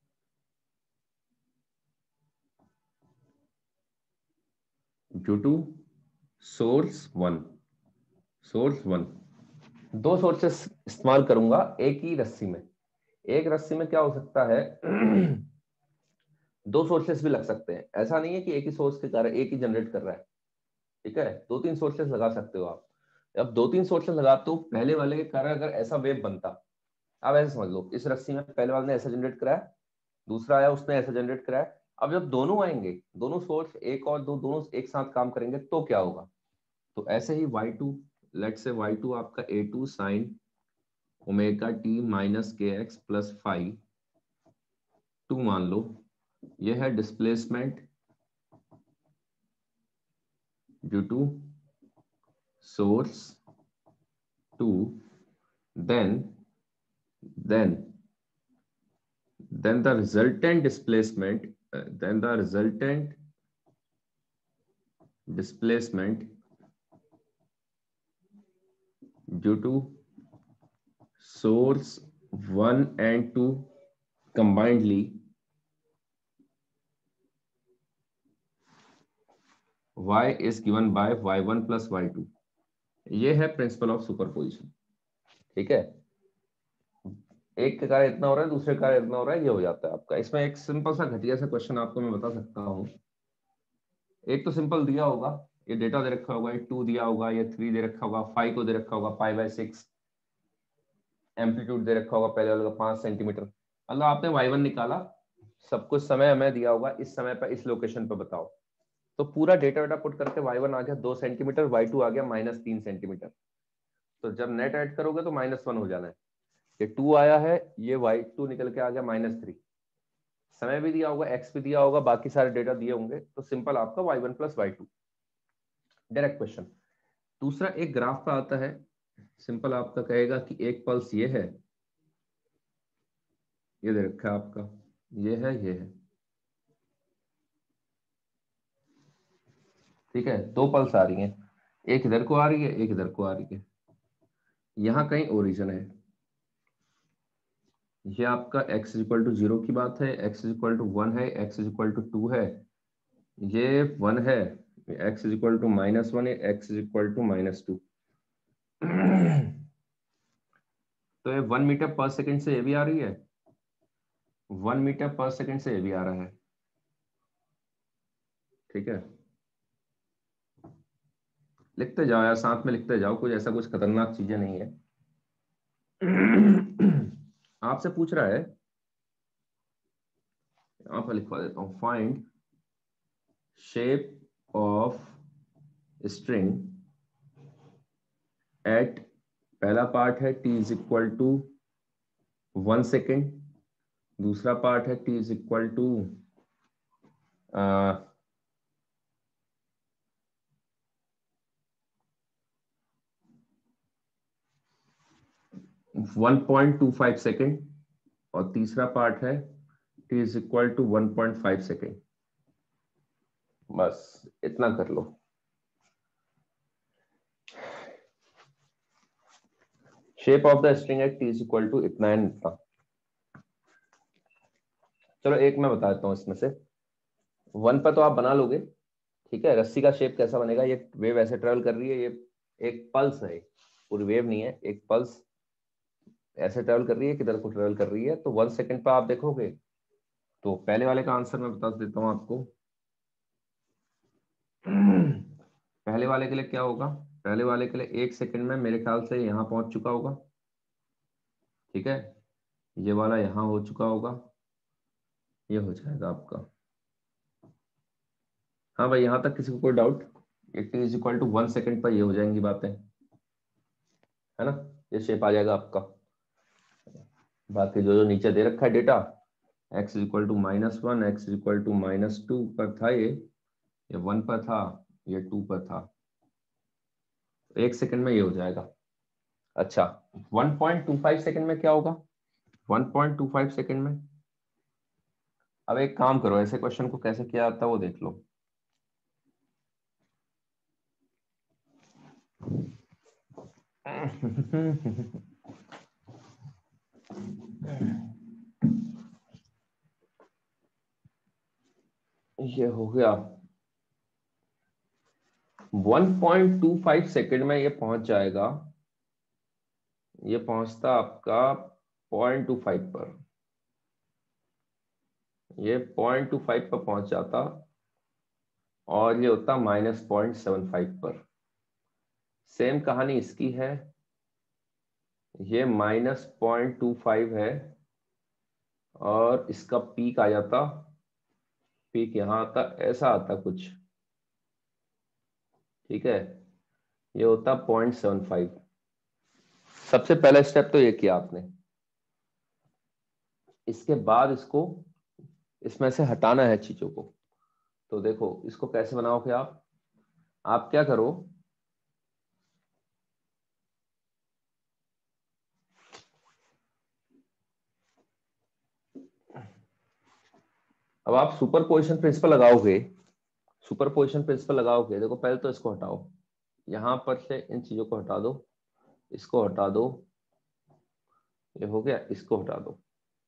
due to source one. Source one, दो सोर्सेस इस्तेमाल करूंगा एक ही रस्सी में। एक रस्सी में क्या हो सकता है दो सोर्सेस भी लग सकते हैं, ऐसा नहीं है कि एक ही सोर्स के कारण एक ही जनरेट कर रहा है। ठीक है, दो तीन सोर्सेस लगा सकते हो आप। अब दो तीन सोर्सेस लगाते हो, पहले वाले के कारण अगर ऐसा वेव बनता, आप ऐसे समझ लो इस रस्सी में पहले वाले ने ऐसा जनरेट कराया, दूसरा आया उसने ऐसा जनरेट कराया। अब जब दोनों आएंगे, दोनों सोर्स एक और दो दोनों एक साथ काम करेंगे तो क्या होगा? तो ऐसे ही वाई टू, लेट से वाई टू आपका a two sine omega t minus k x plus five two मान लो, यह है displacement due to source two, then then then the resultant displacement uh, then the resultant displacement due to source one and two combinedly y is given by y one plus y two. ये है principle of superposition. ठीक है, एक के कार्य इतना हो रहा है, दूसरे कार्य इतना हो रहा है, ये हो जाता है आपका। इसमें एक सिंपल सा घटिया सा क्वेश्चन आपको मैं बता सकता हूँ। एक तो सिंपल दिया होगा, ये डेटा दे रखा होगा, ये टू दिया होगा, ये थ्री दे रखा होगा, फाइव को दे रखा होगा पाई बाय सिक्स, एम्पलीट्यूड दे रखा होगा पहले वाले का पांच सेंटीमीटर। मतलब आपने वाई वन निकाला, सब कुछ समय हमें दिया होगा, इस समय पर इस लोकेशन पर बताओ, तो पूरा डेटा वेटा पुट करके वाई वन आ गया दो सेंटीमीटर, वाई टू आ गया माइनस तीन सेंटीमीटर। तो जब नेट ऐड करोगे तो माइनस वन हो जाना है। ये टू आया है, ये वाई टू निकल के आ गया माइनस थ्री। समय भी दिया होगा, एक्स भी दिया होगा, बाकी सारे डेटा दिए होंगे, तो सिंपल आपका y one plus y two, direct question. दूसरा एक ग्राफ पे आता है, सिंपल आपका कहेगा कि एक पल्स ये है, ये दे रखा है आपका, ये है, ये है। ठीक है, दो पल्स आ रही हैं, एक इधर को आ रही है, एक इधर को आ रही है। यहां कहीं ओरिजिन है, ये आपका x इक्वल टू जीरो की बात है, x इक्वल टू वन है, x इक्वल टू टू है, ये वन है, x equal to minus one है, x equal to minus two. तो ये वन मीटर पर सेकंड से ये भी आ रही है, वन मीटर पर सेकंड से ये भी आ रहा है। ठीक है, लिखते जाओ यार, साथ में लिखते जाओ, कुछ ऐसा कुछ खतरनाक चीजें नहीं है। आपसे पूछ रहा है, यहां पर लिखवा देता हूं, find shape of string at, पहला पार्ट है t is equal to one second, दूसरा पार्ट है t is equal to one point two five second, और तीसरा पार्ट है t is equal to one point five second. बस इतना कर लो। Shape of the string at t is equal to इतना एंड इतना। चलो एक मैं बता देता हूं इसमें से, वन पर तो आप बना लोगे। ठीक है, रस्सी का शेप कैसा बनेगा, ये वेव ऐसे ट्रेवल कर रही है, ये एक पल्स है, पूरी वेव नहीं है, एक पल्स ऐसे ट्रेवल कर रही है, किधर को ट्रेवल कर रही है। तो वन सेकंड पर आप देखोगे, तो पहले वाले का आंसर मैं बता देता हूं आपको। पहले वाले के लिए क्या होगा, पहले वाले के लिए एक सेकंड में मेरे ख्याल से यहाँ पहुंच चुका होगा। ठीक है, ये वाला यहाँ हो चुका होगा, ये हो जाएगा आपका। हाँ भाई, यहाँ तक किसी को कोई doubt? It is equal to one second पर ये हो जाएंगी बातें, है ना, ये शेप आ जाएगा आपका। बाकी जो जो नीचे दे रखा है data, x equal to minus one, x equal to minus two पर था, ये ये वन पर था, ये टू पर था, एक सेकंड में ये हो जाएगा। अच्छा, one point two five second में क्या होगा, one point two five second में, अब एक काम करो, ऐसे क्वेश्चन को कैसे किया जाता है वो देख लो। ये हो गया, one point two five second में ये पहुंच जाएगा, ये पहुंचता आपका पॉइंट टू फाइव पर, ये पॉइंट टू फाइव पर पहुंच जाता, और ये होता माइनस पॉइंट सेवन फाइव पर। सेम कहानी इसकी है, ये माइनस पॉइंट टू फाइव है, और इसका पीक आ जाता, पीक यहां आता, ऐसा आता कुछ। ठीक है, ये होता पॉइंट सेवन फाइव। सबसे पहला स्टेप तो ये किया आपने, इसके बाद इसको इसमें से हटाना है चीजों को। तो देखो इसको कैसे बनाओगे आप आप क्या करो, अब आप सुपर पोजिशन प्रिंसिपल लगाओगे, सुपरपोजिशन प्रिंसिपल लगाओगे, देखो पहले तो इसको हटाओ, यहां पर से इन चीजों को हटा दो, इसको हटा दो, ये हो गया, इसको हटा दो।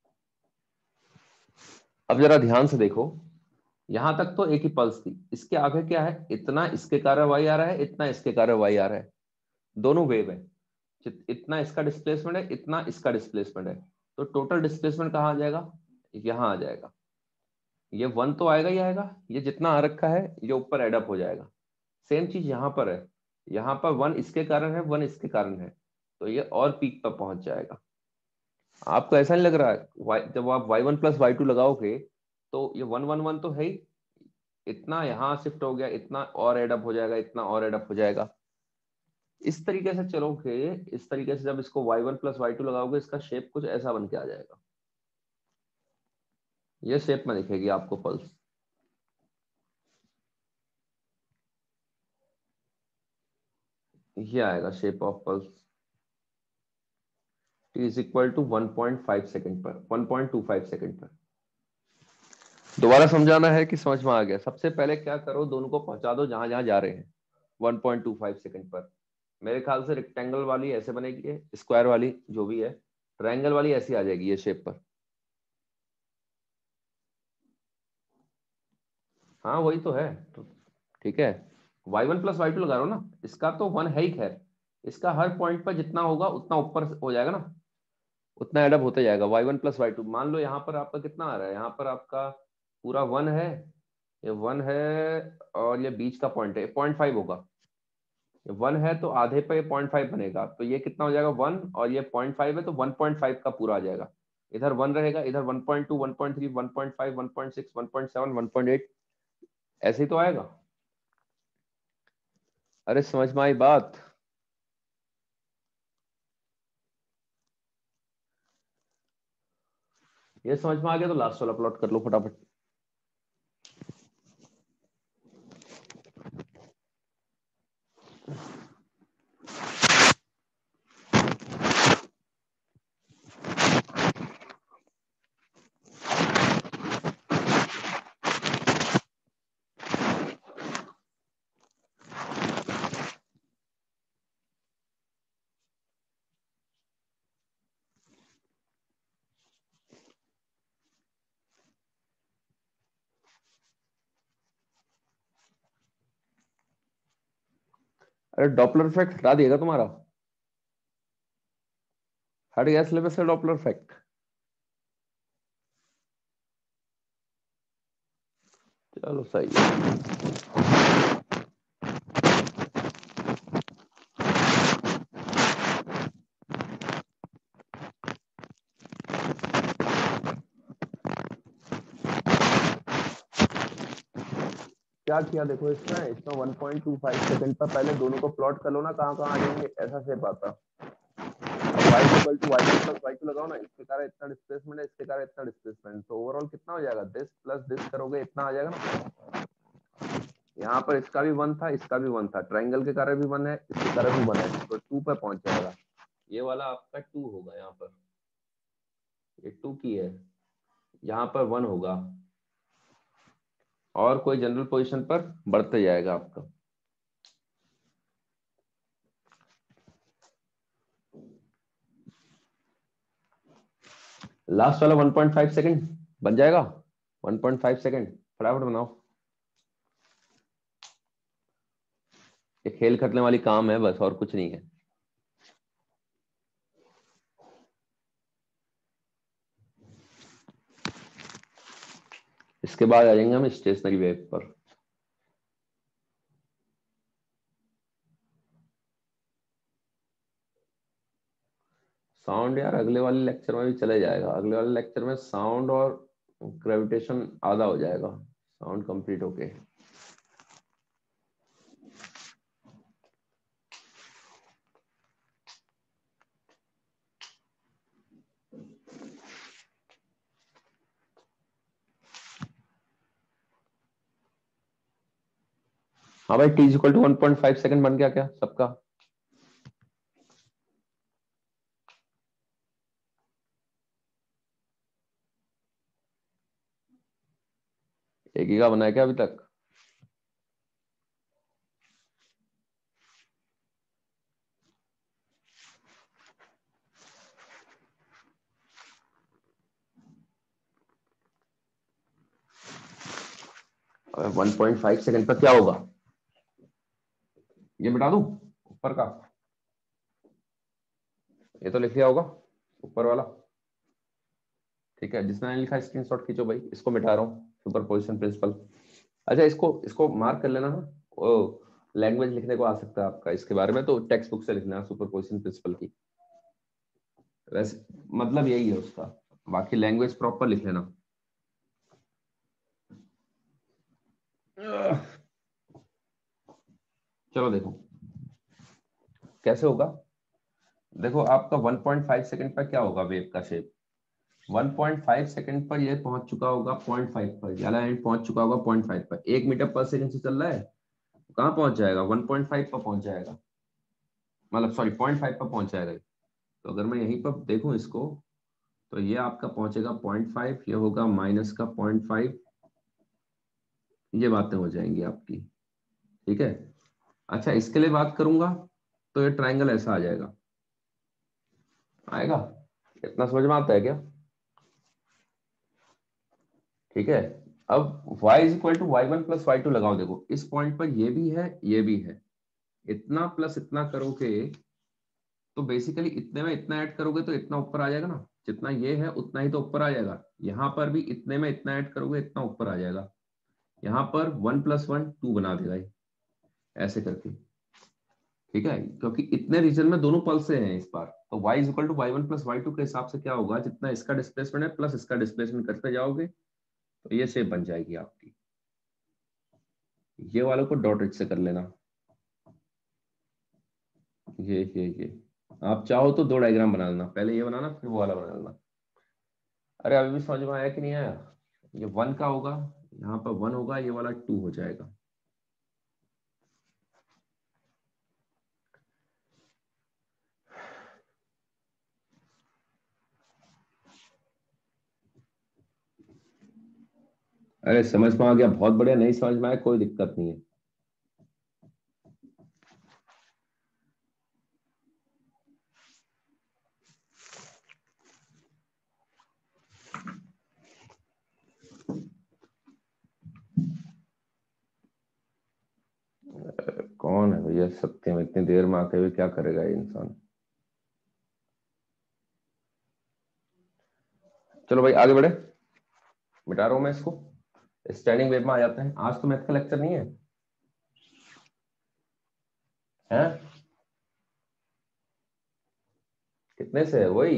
अब जरा ध्यान से देखो, यहां तक तो एक ही पल्स थी, इसके आगे क्या है, इतना इसके कारण वाई आ रहा है, इतना इसके कारण वाई आ रहा है, दोनों वेव है, जित- इतना इसका डिस्प्लेसमेंट है, इतना इसका डिस्प्लेसमेंट है, तो टोटल डिस्प्लेसमेंट कहाँ आ जाएगा, यहां आ जाएगा। ये वन तो आएगा ही आएगा, ये जितना आ रखा है ये ऊपर एडअप हो जाएगा। सेम चीज यहाँ पर है, यहाँ पर वन इसके कारण है, वन इसके कारण है, तो ये और पीक पर पहुंच जाएगा। आपको ऐसा नहीं लग रहा है, y- जब आप y one plus y two लगाओगे तो ये वन वन वन तो है ही, इतना यहाँ शिफ्ट हो गया, इतना और एडअप हो जाएगा, इतना और एडअप हो जाएगा। इस तरीके से चलोगे, इस तरीके से जब इसको y one plus y two लगाओगे, इसका शेप कुछ ऐसा बन के आ जाएगा, ये शेप में दिखेगी आपको पल्स। ये आएगा shape of pulse, t is equal to one point five second पर, one point two five second पर। दोबारा समझाना है कि समझ में आ गया? सबसे पहले क्या करो, दोनों को पहुंचा दो जहां जहां जा रहे हैं, one point two five second पर। मेरे ख्याल से रेक्टेंगल वाली ऐसे बनेगी, स्क्वायर वाली जो भी है, ट्रायंगल वाली ऐसी आ जाएगी ये शेप पर। हाँ वही तो है, तो ठीक है, y one plus y two लगा रहा हो ना, इसका तो वन है ही खैर, इसका हर पॉइंट पर जितना होगा उतना ऊपर हो जाएगा ना, उतना एडअप होते जाएगा। Y one plus y two, मान लो यहाँ पर आपका कितना आ रहा है, यहाँ पर आपका पूरा वन है, ये वन है, और ये बीच का पॉइंट है, पॉइंट फाइव होगा, ये वन है तो आधे पे पॉइंट फाइव बनेगा, तो ये कितना हो जाएगा वन, और ये पॉइंट फाइव है तो वन पॉइंट फाइव का पूरा आ जाएगा। इधर वन रहेगा, इधर one point two, one point three, one point five, one point six, one point seven, one point eight, ऐसे ही तो आएगा। अरे समझ में आई बात? ये समझ में आ गया तो लास्ट वाला प्लॉट कर लो फटाफट। अरे डॉपलर इफेक्ट हटा दिएगा तुम्हारा, हट गया सिलेबस से डॉपलर इफेक्ट। चलो सही है। क्या किया देखो, इसमें इसमें one point two five second पर पहले दोनों को प्लॉट कर लो ना, कहाँ कहाँ आ जाएंगे, ऐसा शेप आता। अब y equal to y plus y two लगाओ ना, इसके कारण इतना डिस्प्लेसमेंट है, इसके कारण इतना डिस्प्लेसमेंट, तो ओवरऑल कितना हो जाएगा, दिस प्लस दिस करोगे इतना आ जाएगा ना। यहाँ पर इसका भी वन था, इसका भी वन था, ट्राइंगल के कारण भी वन है, इसके कारण भी वन है, तो टू पे पहुंच जाएगा। ये वाला आपका टू होगा, यहाँ पर ये टू की है, यहाँ पर वन होगा, और कोई जनरल पोजीशन पर बढ़ते जाएगा आपका। लास्ट वाला वन पॉइंट फाइव सेकंड बन जाएगा, वन पॉइंट फाइव सेकंड फटाफट बनाओ। ये खेल खतने वाली काम है बस, और कुछ नहीं है। इसके बाद आ जाएंगे हम स्टेशनरी वेव पर। साउंड यार अगले वाले लेक्चर में भी चले जाएगा, अगले वाले लेक्चर में साउंड और ग्रेविटेशन आधा हो जाएगा, साउंड कंप्लीट होके। हाँ भाई, t equal to one point five second बन गया क्या सबका? एक ही का बनाया क्या अभी तक? वन पॉइंट फाइव सेकंड पर क्या होगा, ये मिटा दूं ऊपर का, ये तो लिख लिया होगा ऊपर वाला। ठीक है, जिसने नहीं लिखा स्क्रीनशॉट खींचो भाई, इसको मिटा रहा हूँ, सुपरपोजिशन प्रिंसिपल। अच्छा, इसको इसको मार्क कर लेना ना, ओ लैंग्वेज लिखने को आ सकता है आपका इसके बारे में, तो टेक्स्ट बुक से लिखना है सुपरपोजिशन प्रिंसिपल की, वैसे मतलब यही है उसका, बाकी लैंग्वेज प्रॉपर लिख लेना। चलो देखो कैसे होगा। देखो आपका वन पॉइंट फाइव सेकंड पर क्या होगा वेव का shape, one point five second पर ये पहुंच चुका होगा पॉइंट फाइव पर, याला एंड पहुंच चुका होगा पॉइंट फाइव पर, एक मीटर पर सेकंड से चल रहा है, कहाँ पहुंच जाएगा वन पॉइंट फाइव पर पहुंच जाएगा, मतलब सॉरी पॉइंट फाइव पर पहुंच जाएगा। तो अगर मैं यहीं पर देखूं इसको, तो ये आपका पहुंचेगा पॉइंट फाइव, ये होगा माइनस का पॉइंट फाइव, ये बातें हो जाएंगी आपकी। ठीक है, अच्छा इसके लिए बात करूंगा तो ये ट्राइंगल ऐसा आ जाएगा, आएगा, इतना समझ में आता है क्या। ठीक है, अब y is equal to y one plus y two लगाओ, देखो इस पॉइंट पर ये भी है ये भी है, इतना प्लस इतना करोगे तो बेसिकली इतने में इतना ऐड करोगे तो इतना ऊपर आ जाएगा ना, जितना ये है उतना ही तो ऊपर आ जाएगा, यहाँ पर भी इतने में इतना ऐड करोगे इतना ऊपर आ जाएगा, यहाँ पर वन प्लस वन टू बना देगा ये, ऐसे करके। ठीक है, क्योंकि इतने रीजन में दोनों पल्स से हैं इस बार, तो y is equal to y one plus y two के हिसाब से क्या होगा, जितना इसका डिस्प्लेसमेंट है प्लस इसका डिस्प्लेसमेंट करते जाओगे तो ये शेप बन जाएगी आपकी। ये वालों को डॉट इट से कर लेना, ये ये ये आप चाहो तो दो डायग्राम बना लेना, पहले ये बनाना फिर वो वाला बना लेना। अरे अभी भी समझ में आया कि नहीं आया, ये वन का होगा, यहाँ पर वन होगा, ये वाला टू हो जाएगा। अरे समझ में आ गया, बहुत बढ़िया, नहीं समझ में आया कोई दिक्कत नहीं है। कौन है भैया सत्यम, इतनी देर में आके भी क्या करेगा ये इंसान। चलो भाई आगे बढ़े, मिटा रहा हूं मैं इसको, स्टैंडिंग वेव में आ जाते हैं। आज तो मैथ का लेक्चर नहीं है, हैं कितने से है वही,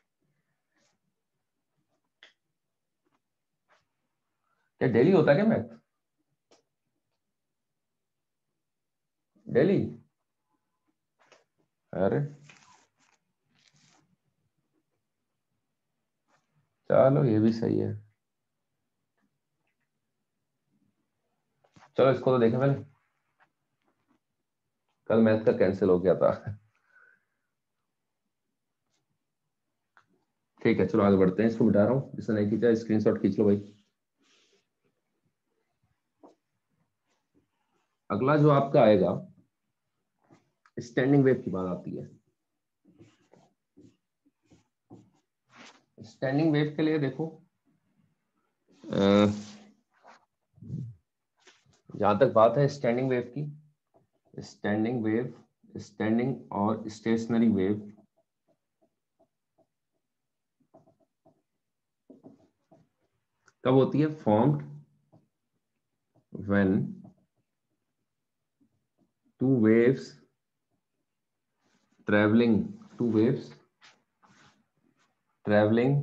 क्या डेली होता है क्या मैथ, डेली। अरे चलो ये भी सही है, चलो इसको तो देखें पहले, कल मैथ का कैंसिल हो गया था। ठीक है चलो आगे बढ़ते हैं, इसको मिटा रहा हूँ, जिसने नहीं खींचा स्क्रीनशॉट खींच लो भाई। अगला जो आपका आएगा स्टैंडिंग वेव की बात आती है। स्टैंडिंग वेव के लिए देखो, जहां तक बात है स्टैंडिंग वेव की, स्टैंडिंग वेव, स्टैंडिंग और स्टेशनरी वेव कब होती है, formed when two waves travelling, two waves travelling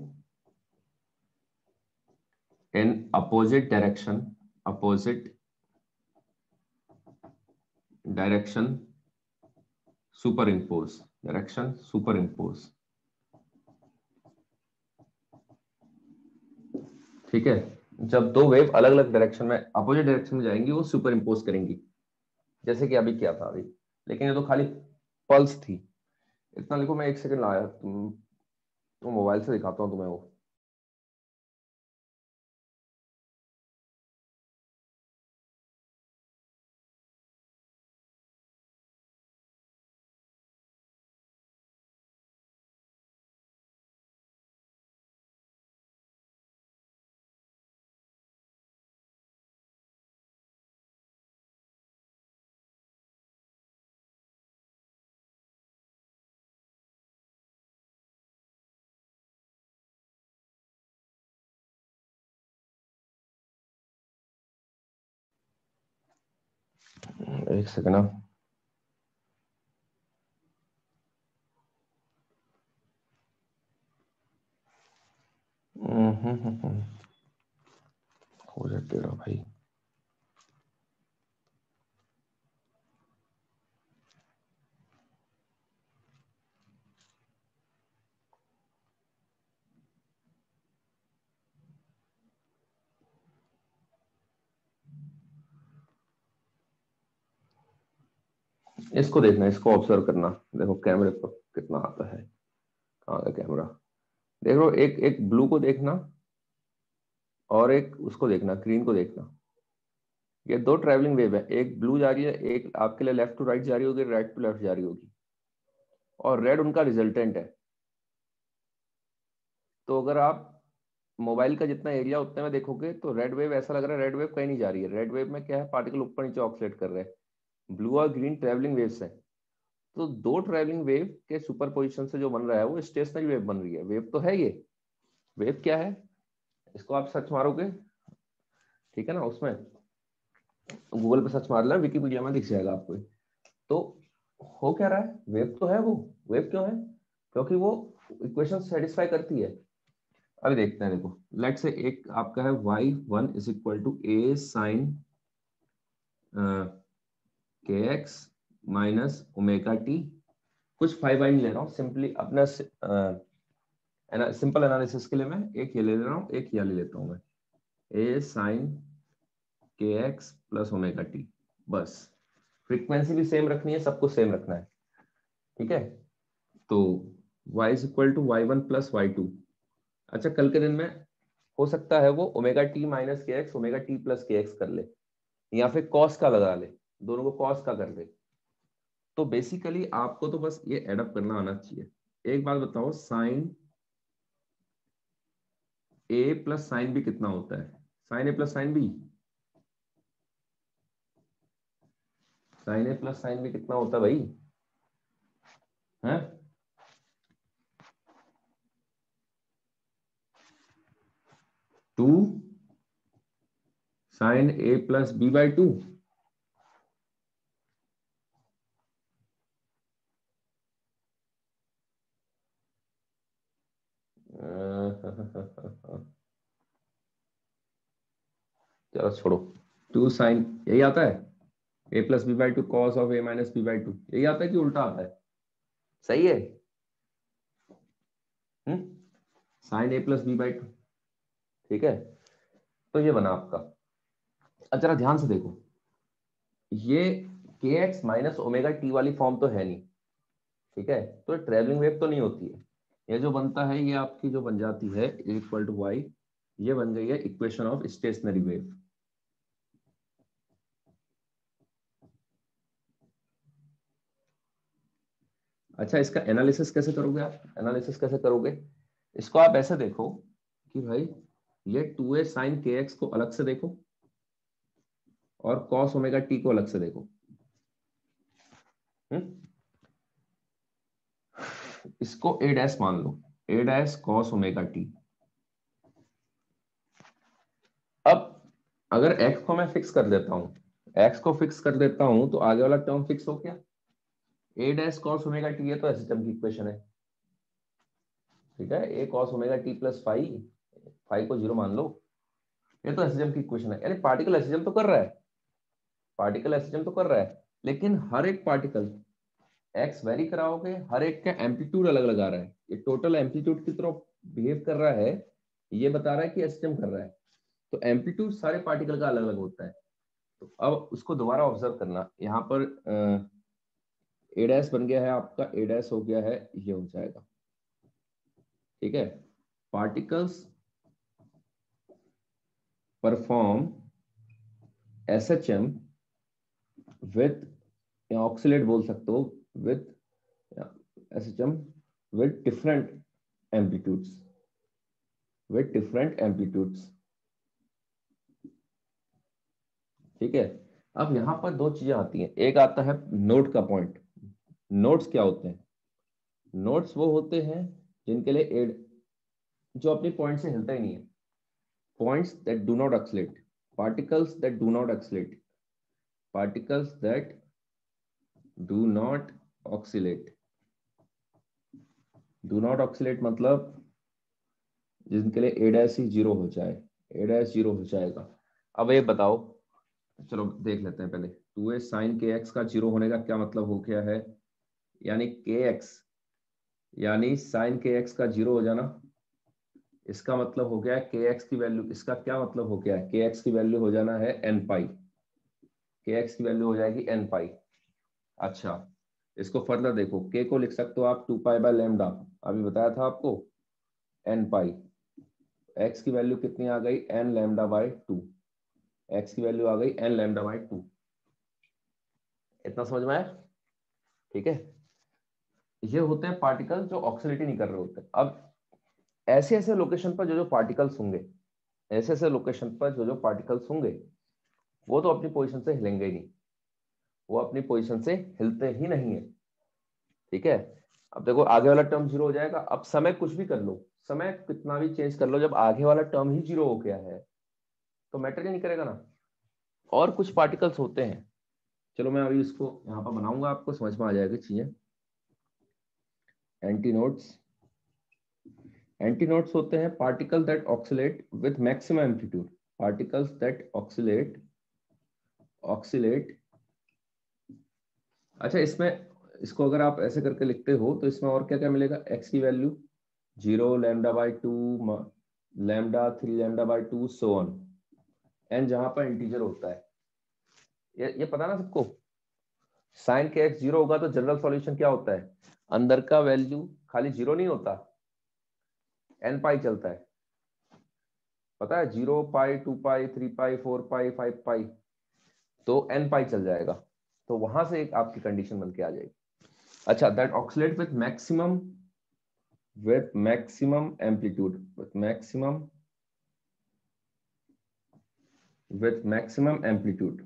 in opposite direction, opposite direction superimpose, direction superimpose। ठीक है, जब दो वेव अलग अलग डायरेक्शन में अपोजिट डायरेक्शन में जाएंगी वो सुपर इम्पोज करेंगी, जैसे कि अभी किया था अभी, लेकिन ये तो खाली पल्स थी। इतना लिखो, मैं एक सेकंड लाया, तुम तो मोबाइल से दिखाता हूँ तुम्हें वो। एक सेकंड ना। हो जाते रहो भाई। इसको देखना, इसको ऑब्जर्व करना। देखो कैमरे पर कितना आता है, कहाँ का कैमरा। देखो एक एक ब्लू को देखना और एक उसको देखना, ग्रीन को देखना। ये दो ट्रैवलिंग वेव है, एक ब्लू जा रही है, एक आपके लिए लेफ्ट टू राइट जा रही होगी, राइट टू लेफ्ट जा रही होगी, और रेड उनका रिजल्टेंट है। तो अगर आप मोबाइल का जितना एरिया उतने में देखोगे तो रेड वेव ऐसा लग रहा है रेड वेव कहीं नहीं जा रही है। रेड वेव में क्या है, पार्टिकल ऊपर नीचे ऑक्सीलेट कर रहे हैं। ब्लू और ग्रीन ट्रैवलिंग वेव्स हैं। तो दो ट्रैवलिंग वेव के सुपरपोजिशन से जो बन रहा है वो स्टेशनरी वेव बन रही है। वेव तो है ये। वेव क्या है, इसको आप सर्च मारोगे, ठीक है ना, उसमें गूगल पे सर्च मार लेना, विकिपीडिया में दिख जाएगा आपको। तो हो क्या रहा है, वेव तो है वो। वेव क्यों है, क्योंकि वो इक्वेशन सेटिस्फाई करती है। अभी देखते हैं, देखो लेट से एक आपका है y one is equal to a sine k x minus omega t. कुछ फाइव वाई नहीं ले रहा हूँ, सिंपली अपना सिंपल एनालिसिस के लिए मैं एक ये ले ले रहा हूँ, एक ये ले लेता हूँ मैं, a sine k x plus omega t. बस फ्रीक्वेंसी भी सेम रखनी है, सब कुछ सेम रखना है, ठीक है। तो y is equal to y one plus y two. अच्छा, कल के दिन में हो सकता है वो omega t minus k x omega t plus k x कर ले, या फिर कॉस का लगा ले, दोनों को कॉस का कर ले। तो बेसिकली आपको तो बस ये एडअप करना आना चाहिए। एक बात बताओ, sine a plus sine b कितना होता है? Sine a plus sine b, sine a plus sine b कितना होता है भाई? है two sine a plus b by two. चलो छोड़ो, टू साइन यही आता है, a plus b by two cos of a minus b by two, यही आता है कि उल्टा आता है? सही है। हम्म, sine a plus b by two, ठीक है। तो ये बना आपका। अब जरा ध्यान से देखो, ये k x minus omega t वाली फॉर्म तो है नहीं, ठीक है। तो ट्रेवलिंग वेव तो नहीं होती है। ये जो बनता है ये आपकी जो बन जाती है इक्वल टू वाई, ये बन गई है इक्वेशन ऑफ स्टेशनरी वेव। अच्छा, इसका एनालिसिस कैसे करोगे आप? एनालिसिस कैसे करोगे, इसको आप ऐसे देखो कि भाई ये two a sine k x को अलग से देखो और कॉस ओमेगा टी को अलग से देखो। हम्म, इसको ए डैश मान लो, a dash cos omega t. अब अगर x को मैं फिक्स कर देता हूं, x को फिक्स कर देता हूं तो आगे वाला टर्म फिक्स हो गया। A dash cos omega t, ये तो ऐसे टर्म की इक्वेशन है, ठीक है। A cos omega t plus five, five को जीरो मान लो, ये तो एसएचएम की इक्वेशन है। यानी पार्टिकल एसएचएम तो कर रहा है, पार्टिकल एसएचएम तो कर रहा है, लेकिन हर एक पार्टिकल एक्स वेरी कराओगे, हर एक का एम्पलीट्यूड अलग लगा रहा है। ये टोटल एम्पलीट्यूड की तरफ बिहेव कर रहा है, ये बता रहा है कि एसएचएम कर रहा है। तो एम्पलीट्यूड सारे पार्टिकल का अलग अलग होता है। तो अब उसको दोबारा ऑब्जर्व करना, यहाँ पर ए डैश बन गया है आपका, ए डैश हो गया है, ये हो जाएगा, ठीक है। पार्टिकल्स परफॉर्म एसएचएम विथ, या ऑक्सीलेट बोल सकते हो, with SHM with different amplitudes, with different amplitudes, ठीक है। अब यहाँ पर दो चीजें आती हैं, एक आता है नोट का पॉइंट। नोट्स क्या होते हैं? नोट्स वो होते हैं जिनके लिए एड, जो अपने पॉइंट से हिलता ही नहीं है। Points that do not oscillate, particles that do not oscillate, particles that do not oscillate. Do not oscillate मतलब जिनके लिए ए डैश ही जीरो हो जाए, ए डैश जीरो हो जाएगा। अब ये बताओ, चलो देख लेते हैं पहले, two a sine k x का जीरो होने का क्या मतलब हो गया है, यानी के एक्स यानी साइन के एक्स का जीरो हो जाना, इसका मतलब हो गया है के एक्स की वैल्यू, इसका क्या मतलब हो गया है, के एक्स की वैल्यू हो जाना है एन पाई, के एक्स की वैल्यू हो जाएगी एन पाई। अच्छा, इसको फर्दर देखो, के को लिख सकते हो आप टू पाई बाय लैम्डा, अभी बताया था आपको, एन पाई, एक्स की वैल्यू कितनी आ गई, n lambda by two, x की वैल्यू आ गई एन लैम्डा बाय टू। इतना समझ में आया? ठीक है, ये होते हैं पार्टिकल जो ऑक्सीलेट नहीं कर रहे होते। अब ऐसे ऐसे लोकेशन पर जो जो पार्टिकल्स होंगे, ऐसे ऐसे लोकेशन पर जो जो पार्टिकल्स होंगे, वो तो अपनी पोजीशन से हिलेंगे ही नहीं, वो अपनी पोजीशन से हिलते ही नहीं है। ठीक है, अब देखो आगे वाला टर्म जीरो हो जाएगा। अब समय कुछ भी कर लो, समय कितना भी चेंज कर लो, जब आगे वाला टर्म ही जीरो हो गया है तो मैटर ही नहीं करेगा ना। और कुछ पार्टिकल्स होते हैं, चलो मैं अभी इसको यहाँ पर बनाऊंगा, आपको समझ में आ जाएगी चीजें। एंटीनोड्स, एंटीनोड्स होते हैं particle that oscillate with maximum amplitude, particles that oscillate oscillate अच्छा, इसमें इसको अगर आप ऐसे करके लिखते हो तो इसमें और क्या क्या मिलेगा, एक्स की value zero, lambda by two, lambda three lambda by two, so on, n जहां पर इंटीजर होता है। ये ये पता ना सबको, साइन के एक्स जीरो होगा तो जनरल सॉल्यूशन क्या होता है, अंदर का वैल्यू खाली जीरो नहीं होता, एन पाई चलता है, पता है, zero pi, two pi, three pi, four pi, five pi, तो एन पाई चल जाएगा। तो वहां से एक आपकी कंडीशन बन के आ जाएगी। अच्छा, that oscillate with maximum with maximum amplitude, with maximum with maximum amplitude,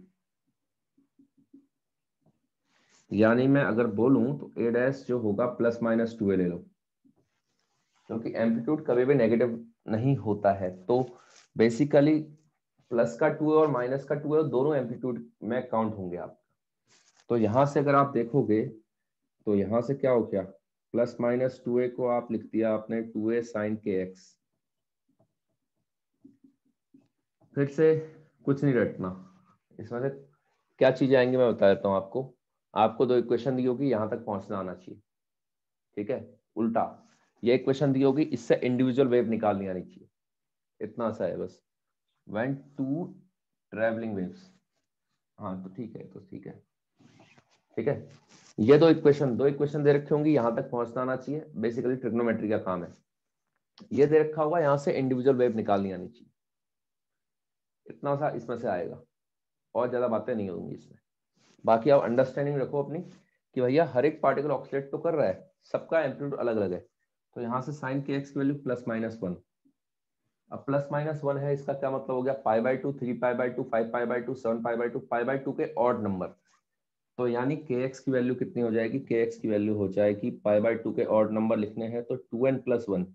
यानी मैं अगर बोलूं तो ए डैश जो होगा प्लस माइनस टू ए ले लो, क्योंकि एम्पलीट्यूड कभी भी नेगेटिव नहीं होता है, तो बेसिकली प्लस का टू और माइनस का टू है, दोनों एम्पलीट्यूड में काउंट होंगे आप। तो यहां से अगर आप देखोगे तो यहां से क्या हो गया, प्लस माइनस टू ए को आप लिख दिया आपने two a sine k x. फिर से कुछ नहीं रटना, इसमें से क्या चीजें आएंगी मैं बता देता हूँ आपको। आपको दो इक्वेशन दी होगी, यहां तक पहुंचना आना चाहिए। ठीक है, उल्टा ये इक्वेशन दी होगी, इससे इंडिविजुअल वेव निकालनी आनी चाहिए, इतना सा है बस। व्हेन टू ट्रैवलिंग वेव्स, हाँ तो ठीक है, तो ठीक है, ठीक है। ये दो इक्वेशन दो इक्वेशन दे रखी होंगी, यहां तक पहुंचना आना चाहिए, बेसिकली ट्रिग्नोमेट्री का काम है। ये दे रखा होगा, यहां से इंडिविजुअल वेव निकालनी आनी चाहिए, इतना सा इसमें से आएगा, और ज्यादा बातें नहीं होंगी इसमें। बाकी आप अंडरस्टैंडिंग रखो अपनी कि भैया हर एक पार्टिकल ऑक्सीलेट तो कर रहा है, सबका एम्पलीट्यूड अलग अलग है। तो यहाँ से साइन के एक्स की वैल्यू प्लस माइनस वन, अब प्लस माइनस वन है, इसका क्या मतलब हो गया, pi by two, three pi by two, five pi by two, seven pi by two, pi by two के ऑड नंबर। तो यानी के एक्स की वैल्यू कितनी हो जाएगी, के एक्स की वैल्यू हो जाएगी, पाई बाय टू के ऑड नंबर लिखने हैं तो two n plus one,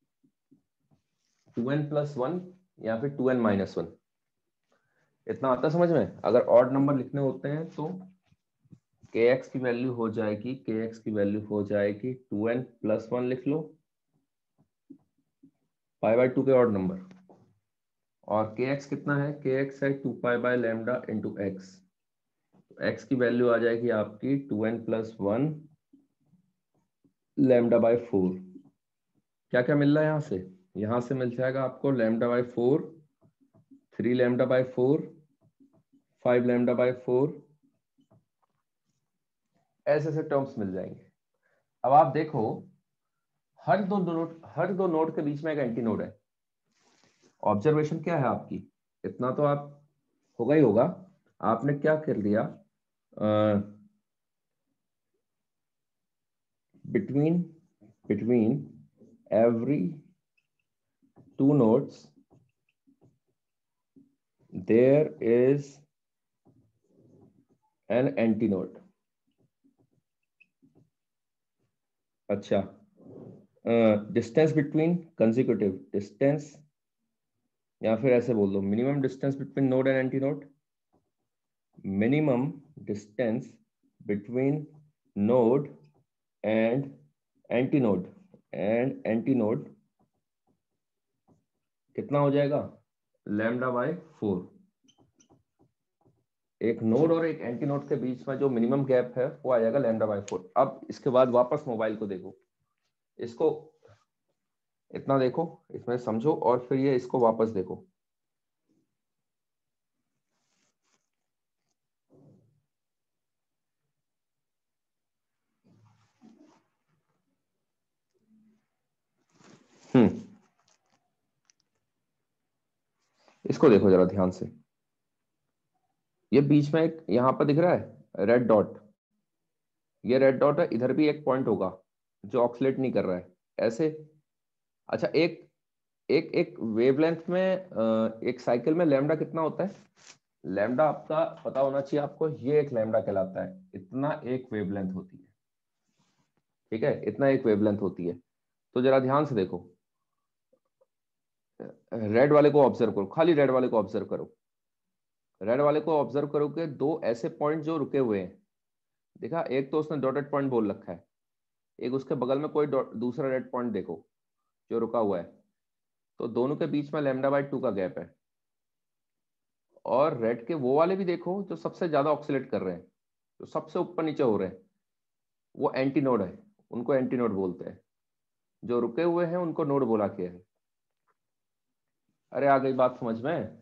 two n plus one या फिर टू एन माइनस वन। इतना आता समझ में? अगर ऑड नंबर लिखने होते हैं तो के एक्स की वैल्यू हो जाएगी, के एक्स की वैल्यू हो जाएगी टू एन प्लस वन लिख लो, पाई बाय टू के ऑड नंबर, और के एक्स कितना है, के एक्स है two pi by lambda into x, x की वैल्यू आ जाएगी आपकी two n plus one lambda by four. क्या क्या मिल रहा है यहां से, यहां से मिल जाएगा आपको lambda by four, three lambda by four, five lambda by four, ऐसे ऐसे टर्म्स मिल जाएंगे। अब आप देखो, हर दो नोड हर दो नोड के बीच में एक एंटी नोड है। ऑब्जर्वेशन क्या है आपकी, इतना तो आप होगा ही होगा, आपने क्या कर लिया, between between every two nodes there is an anti node. अच्छा, डिस्टेंस बिटवीन कंसेक्यूटिव डिस्टेंस, या फिर ऐसे बोल दो minimum distance between node and anti node, minimum distance between node and anti node and anti node कितना हो जाएगा, lambda by four. एक नोड और एक एंटी नोड के बीच में जो मिनिमम गैप है वो आ जाएगा लैम्डा बाय फोर। अब इसके बाद वापस मोबाइल को देखो, इसको इतना देखो, इसमें समझो, और फिर ये इसको वापस देखो। हम्म इसको देखो जरा ध्यान से, ये बीच में एक यहां पर दिख रहा है रेड डॉट, ये रेड डॉट है, इधर भी एक पॉइंट होगा जो ऑक्सीलेट नहीं कर रहा है ऐसे। अच्छा, एक एक एक वेवलेंथ में अ, एक साइकिल में लैम्डा कितना होता है, लैम्डा आपका पता होना चाहिए आपको, ये एक लैम्डा कहलाता है, इतना एक वेवलेंथ होती है। ठीक है, इतना एक वेवलेंथ होती है। तो जरा ध्यान से देखो, रेड वाले को ऑब्जर्व करो, खाली रेड वाले को ऑब्जर्व करो। रेड वाले को ऑब्जर्व करो कि दो ऐसे पॉइंट जो रुके हुए हैं, देखा, एक तो उसने डॉटेड पॉइंट बोल रखा है, एक उसके बगल में कोई दूसरा रेड पॉइंट देखो जो रुका हुआ है। तो दोनों के बीच में लैम्डा बाय टू का गैप है। और रेड के वो वाले भी देखो जो सबसे ज्यादा ऑक्सीलेट कर रहे हैं, जो सबसे ऊपर नीचे हो रहे हैं, वो एंटी नोड है, उनको एंटी नोड बोलते हैं। जो रुके हुए हैं उनको नोड बोला के है। अरे आ गई बात समझ में,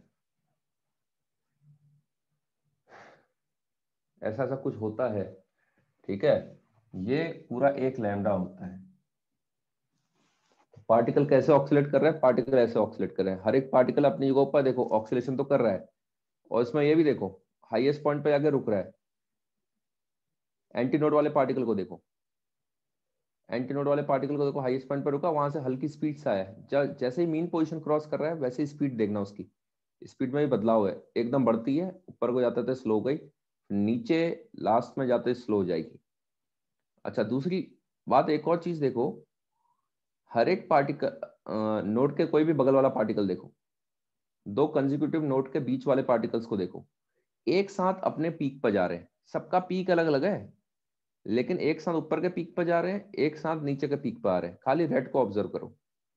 ऐसा ऐसा कुछ होता है। ठीक है, ये पूरा एक लैम्डा होता है। पार्टिकल कैसे ऑक्सीलेट कर रहा है, पार्टिकल ऐसे ऑक्सीलेट कर रहे हैं, हर एक पार्टिकल अपनी जगह पर देखो ऑक्सीलेशन तो कर रहा है। और इसमें ये भी देखो, हाईएस्ट पॉइंट पे जाके रुक रहा है। एंटी नोड वाले पार्टिकल को देखो, एंटी नोड वाले पार्टिकल को देखो, हाईएस्ट पॉइंट पर रुका, वहां से हल्की स्पीड से आया है। ज- जैसे ही मीन पोजीशन क्रॉस कर रहा है वैसे ही स्पीड देखना, उसकी स्पीड में भी बदलाव है, एकदम बढ़ती है, ऊपर को जाते थे स्लो हो गई, नीचे लास्ट में जाते स्लो हो जाएगी। अच्छा, दूसरी बात, एक और चीज देखो, हर एक पार्टिकल नोड के कोई भी बगल वाला पार्टिकल देखो, दो कंजिक्यूटिव नोड के बीच वाले पार्टिकल्स को देखो, एक साथ अपने पीक पर जा रहे हैं, सबका पीक अलग अलग है, लेकिन एक साथ ऊपर के पीक पर जा रहे हैं, एक साथ नीचे के पीक पर आ रहे हैं। खाली रेड को ऑब्जर्व करो।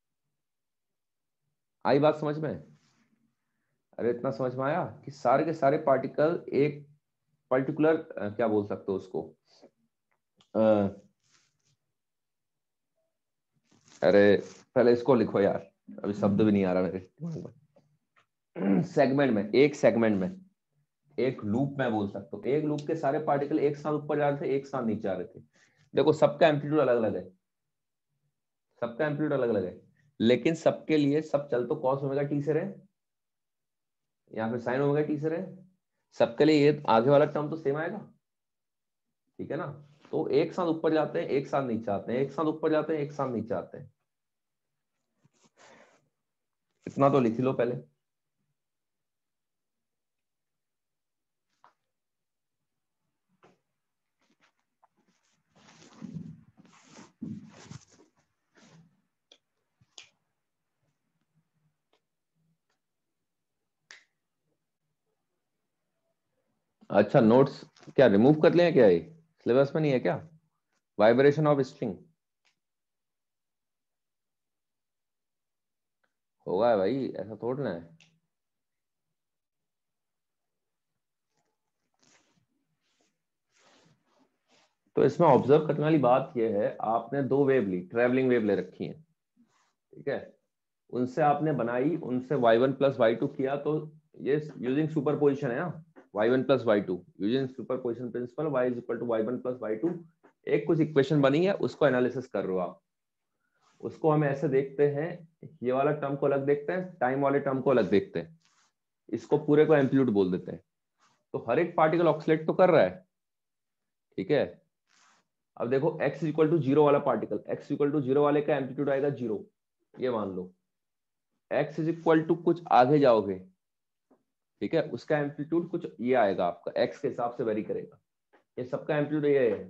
आई बात समझ में? अरे इतना समझ में आया कि सारे के सारे पार्टिकल एक पर्टिकुलर, क्या बोल सकते हो उसको, अ, अरे पहले इसको लिखो यार, अभी शब्द भी नहीं आ रहा मेरे दिमाग में। सेगमेंट में, एक सेगमेंट में, एक लूप में बोल सकते हो, एक लूप के सारे पार्टिकल एक साथ ऊपर जा रहे थे, एक साथ नीचे आ रहे थे। देखो सबका एम्पलीट्यूड अलग अलग है, सबका एम्पलीट्यूड अलग अलग है, लेकिन सबके लिए सब चल तो कॉस ओमेगा टी से रहे, या फिर साइन ओमेगा टी से रहे, सबके लिए ये आगे वाला टर्म तो सेम आएगा। ठीक है ना? तो एक साथ ऊपर जाते हैं, एक साथ नीचे आते हैं, एक साथ ऊपर जाते हैं, एक साथ नीचे आते हैं। इतना तो लिख लो पहले। अच्छा, नोट्स क्या रिमूव कर लिया क्या, ये सिलेबस में नहीं है क्या, वाइब्रेशन ऑफ स्ट्रिंग? होगा भाई, ऐसा थोड़ा ना है। तो इसमें ऑब्जर्व करने वाली बात यह है, आपने दो वेव ली, ट्रेवलिंग वेव ले रखी है। ठीक है, उनसे आपने बनाई, उनसे y one plus y two किया, तो ये यूजिंग सुपरपोजिशन है ना, y one plus y two using superposition principle, y is equal to y one plus y two. एक कुछ इक्वेशन बनी है, उसको एनालिसिस कर रहे हो आप। उसको हम ऐसे देखते हैं, ये वाला टर्म को अलग देखते हैं, टाइम वाले टर्म को अलग देखते हैं, इसको पूरे को एम्पलीट्यूड बोल देते हैं। तो हर एक पार्टिकल ऑक्सीलेट तो कर रहा है। ठीक है, अब देखो x इक्वल टू जीरो वाला particle, x equal to zero वाले का एम्पलीट्यूड आएगा जीरो, ये मान लो। x इज इक्वल टू कुछ आगे जाओगे, ठीक है, उसका एम्पलीट्यूड कुछ ये आएगा, आपका x के हिसाब से वेरी करेगा। ये सबका एम्पलीट्यूड ये है।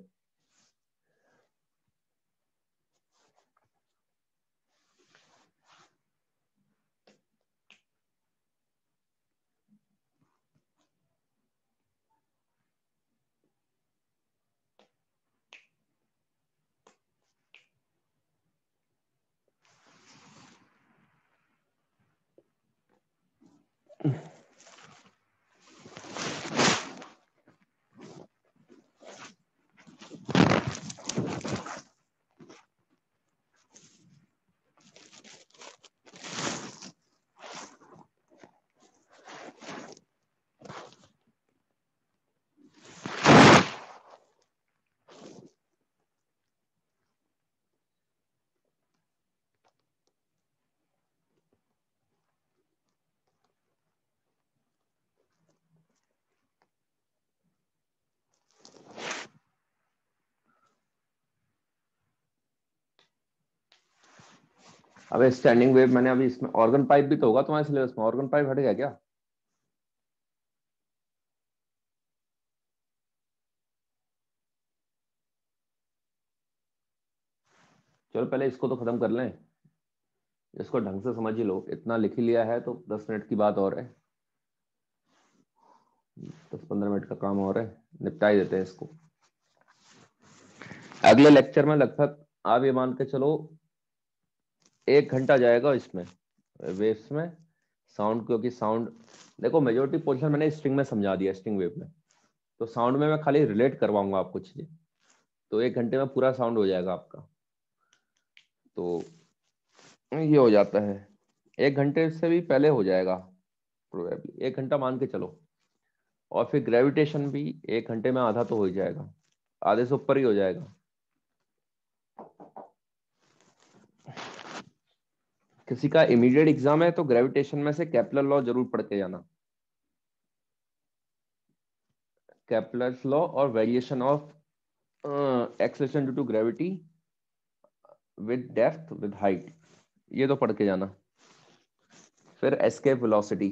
अबे स्टैंडिंग वेव मैंने अभी इसमें ऑर्गन पाइप भी तो होगा तुम्हारे सिलेबस में, ऑर्गन पाइप हट गया क्या? चलो पहले इसको तो खत्म कर लें, इसको ढंग से समझ ही लो, इतना लिख ही लिया है तो दस मिनट की बात और है, दस पंद्रह मिनट का काम और है, निपटा ही देते हैं इसको। अगले लेक्चर में लगभग आप ये मान के चलो एक घंटा जाएगा इसमें, वेव्स में साउंड, क्योंकि साउंड देखो मेजोरिटी पोर्शन मैंने स्ट्रिंग में समझा दिया, स्ट्रिंग वेव में, तो साउंड में मैं खाली रिलेट करवाऊंगा आपको चीजें, तो एक घंटे में पूरा साउंड हो जाएगा आपका। तो ये हो जाता है, एक घंटे से भी पहले हो जाएगा प्रोबेबली, एक घंटा मान के चलो। और फिर ग्रेविटेशन भी एक घंटे में आधा तो हो ही जाएगा, आधे से ऊपर ही हो जाएगा। किसी का इमीडिएट एग्जाम है तो ग्रेविटेशन में से केपलर लॉ जरूर पढ़ के जाना, केपलर्स लॉ और variation of acceleration due to gravity with depth with height, ये तो पढ़ के जाना। फिर एस्केप वेलोसिटी,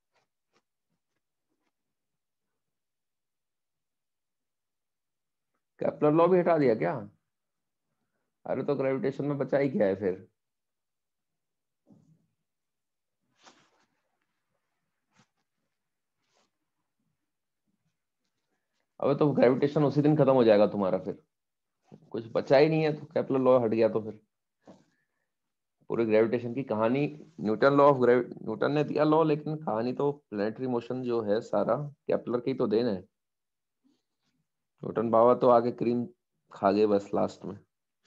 केपलर लॉ भी हटा दिया क्या? अरे तो ग्रेविटेशन में बचा ही क्या है फिर? अब तो ग्रेविटेशन उसी दिन खत्म हो जाएगा तुम्हारा, फिर कुछ बचा ही नहीं है, तो केपलर लॉ हट गया तो फिर पूरी ग्रेविटेशन की कहानी, Newton law of gravity, Newton ने दिया लॉ, लेकिन कहानी तो प्लेनेटरी मोशन जो है सारा केपलर की तो देन है। न्यूटन बाबा तो आगे क्रीम खा गए बस लास्ट में।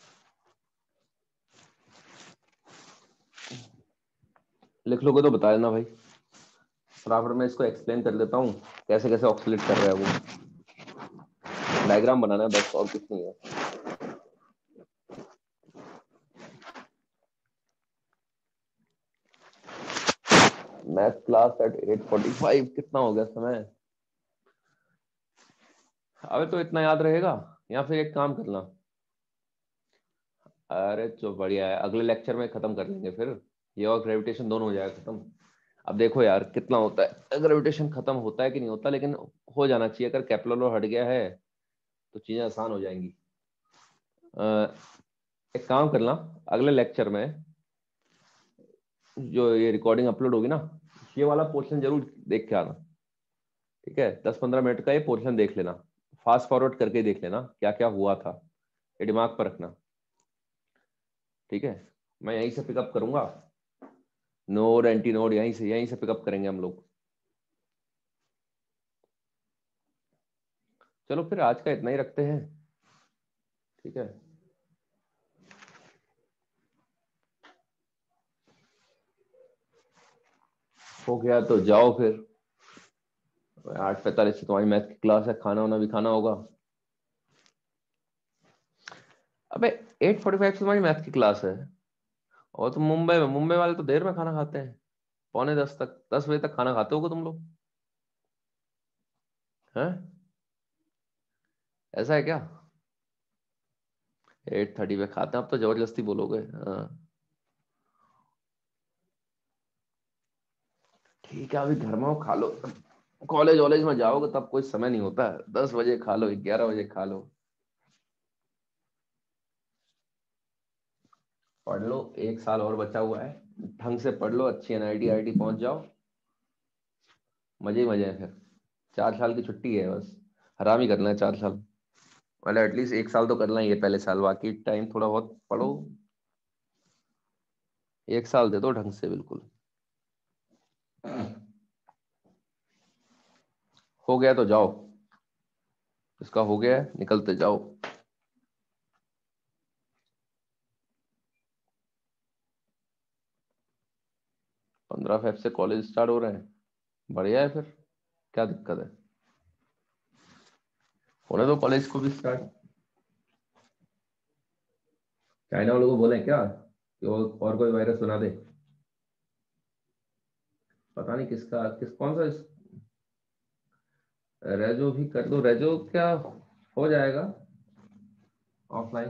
लिख लोगे तो बता देना भाई, बराबर में इसको एक्सप्लेन कर देता हूँ कैसे कैसे ऑक्सीलेट कर रहा है वो, डायग्राम बनाना है बस, और कुछ नहीं है। Math class at eight forty five, कितना हो गया समय? अबे तो इतना याद रहेगा, या फिर एक काम करना, अरे तो बढ़िया है, अगले लेक्चर में खत्म कर लेंगे फिर, ये और ग्रेविटेशन दोनों हो जाएगा खत्म। अब देखो यार कितना होता है, ग्रेविटेशन खत्म होता है कि नहीं होता, लेकिन हो जाना चाहिए, अगर केपलर लॉ हट गया है तो चीजें आसान हो जाएंगी। अ, एक काम करना, अगले लेक्चर में जो ये रिकॉर्डिंग अपलोड होगी ना, ये वाला पोर्शन जरूर देख के आना, ठीक है? दस पंद्रह मिनट का ये पोर्शन देख लेना, फास्ट फॉरवर्ड करके देख लेना क्या क्या हुआ था, ये दिमाग पर रखना, ठीक है? मैं यहीं से पिकअप करूंगा, नोड एंटी नोड यहीं से यहीं से पिकअप करेंगे हम लोग। चलो फिर आज का इतना ही रखते हैं, ठीक है? हो गया तो जाओ फिर, आठ पैंतालीस से तुम्हारी मैथ की क्लास है, खाना वाना भी खाना होगा। अबे एट फोर्टी फाइव से तुम्हारी मैथ की क्लास है, और तुम मुंबई में, मुंबई वाले तो देर में खाना खाते हैं, पौने दस तक, दस बजे तक खाना खाते होगे तुम लोग, हैं? ऐसा है क्या? एट थर्टी पे खाते हैं, अब तो जबरदस्ती बोलोगे, हाँ ठीक है, अभी घर में हो, खा लो, कॉलेज वॉलेज में जाओगे तब कोई समय नहीं होता है, दस बजे खा लो, ग्यारह बजे खा लो। पढ़ लो, एक साल और बचा हुआ है, ढंग से पढ़ लो, अच्छी एनआईटी आईटी पहुंच जाओ, मजे ही मजे हैं फिर। चार साल की छुट्टी है बस, हराम ही करना है चार साल, मतलब एटलीस्ट एक साल तो करना ही है पहले साल, बाकी टाइम थोड़ा बहुत पढ़ो, एक साल दे दो ढंग से बिल्कुल। हो गया तो जाओ, जिसका हो गया है निकलते जाओ। पंद्रह फेब से कॉलेज स्टार्ट हो रहे हैं, बढ़िया है, फिर क्या दिक्कत है, होने दो कॉलेज को भी स्टार्ट। चाइना वालों को बोले क्या कि और, और कोई वायरस बना दे, पता नहीं किसका किस कौन सा। रेजो भी कर दो, रेजो क्या हो जाएगा ऑफलाइन,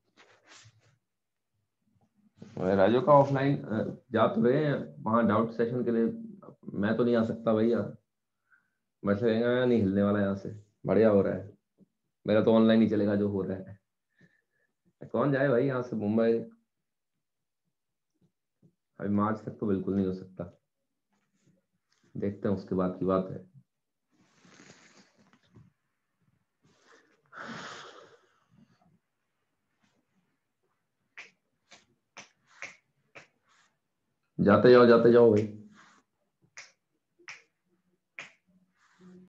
रेजो का ऑफलाइन जा तो रहे हैं वहां डाउट सेशन के लिए। मैं तो नहीं आ सकता भैया, मैं से नहीं हिलने वाला यहाँ से, बढ़िया हो रहा है, मेरा तो ऑनलाइन ही चलेगा जो हो रहा है। कौन जाए भाई यहाँ से मुंबई, अभी मार्च तक तो बिल्कुल नहीं हो सकता, देखते हैं उसके बाद की बात है। जाते जाओ जाते जाओ भाई।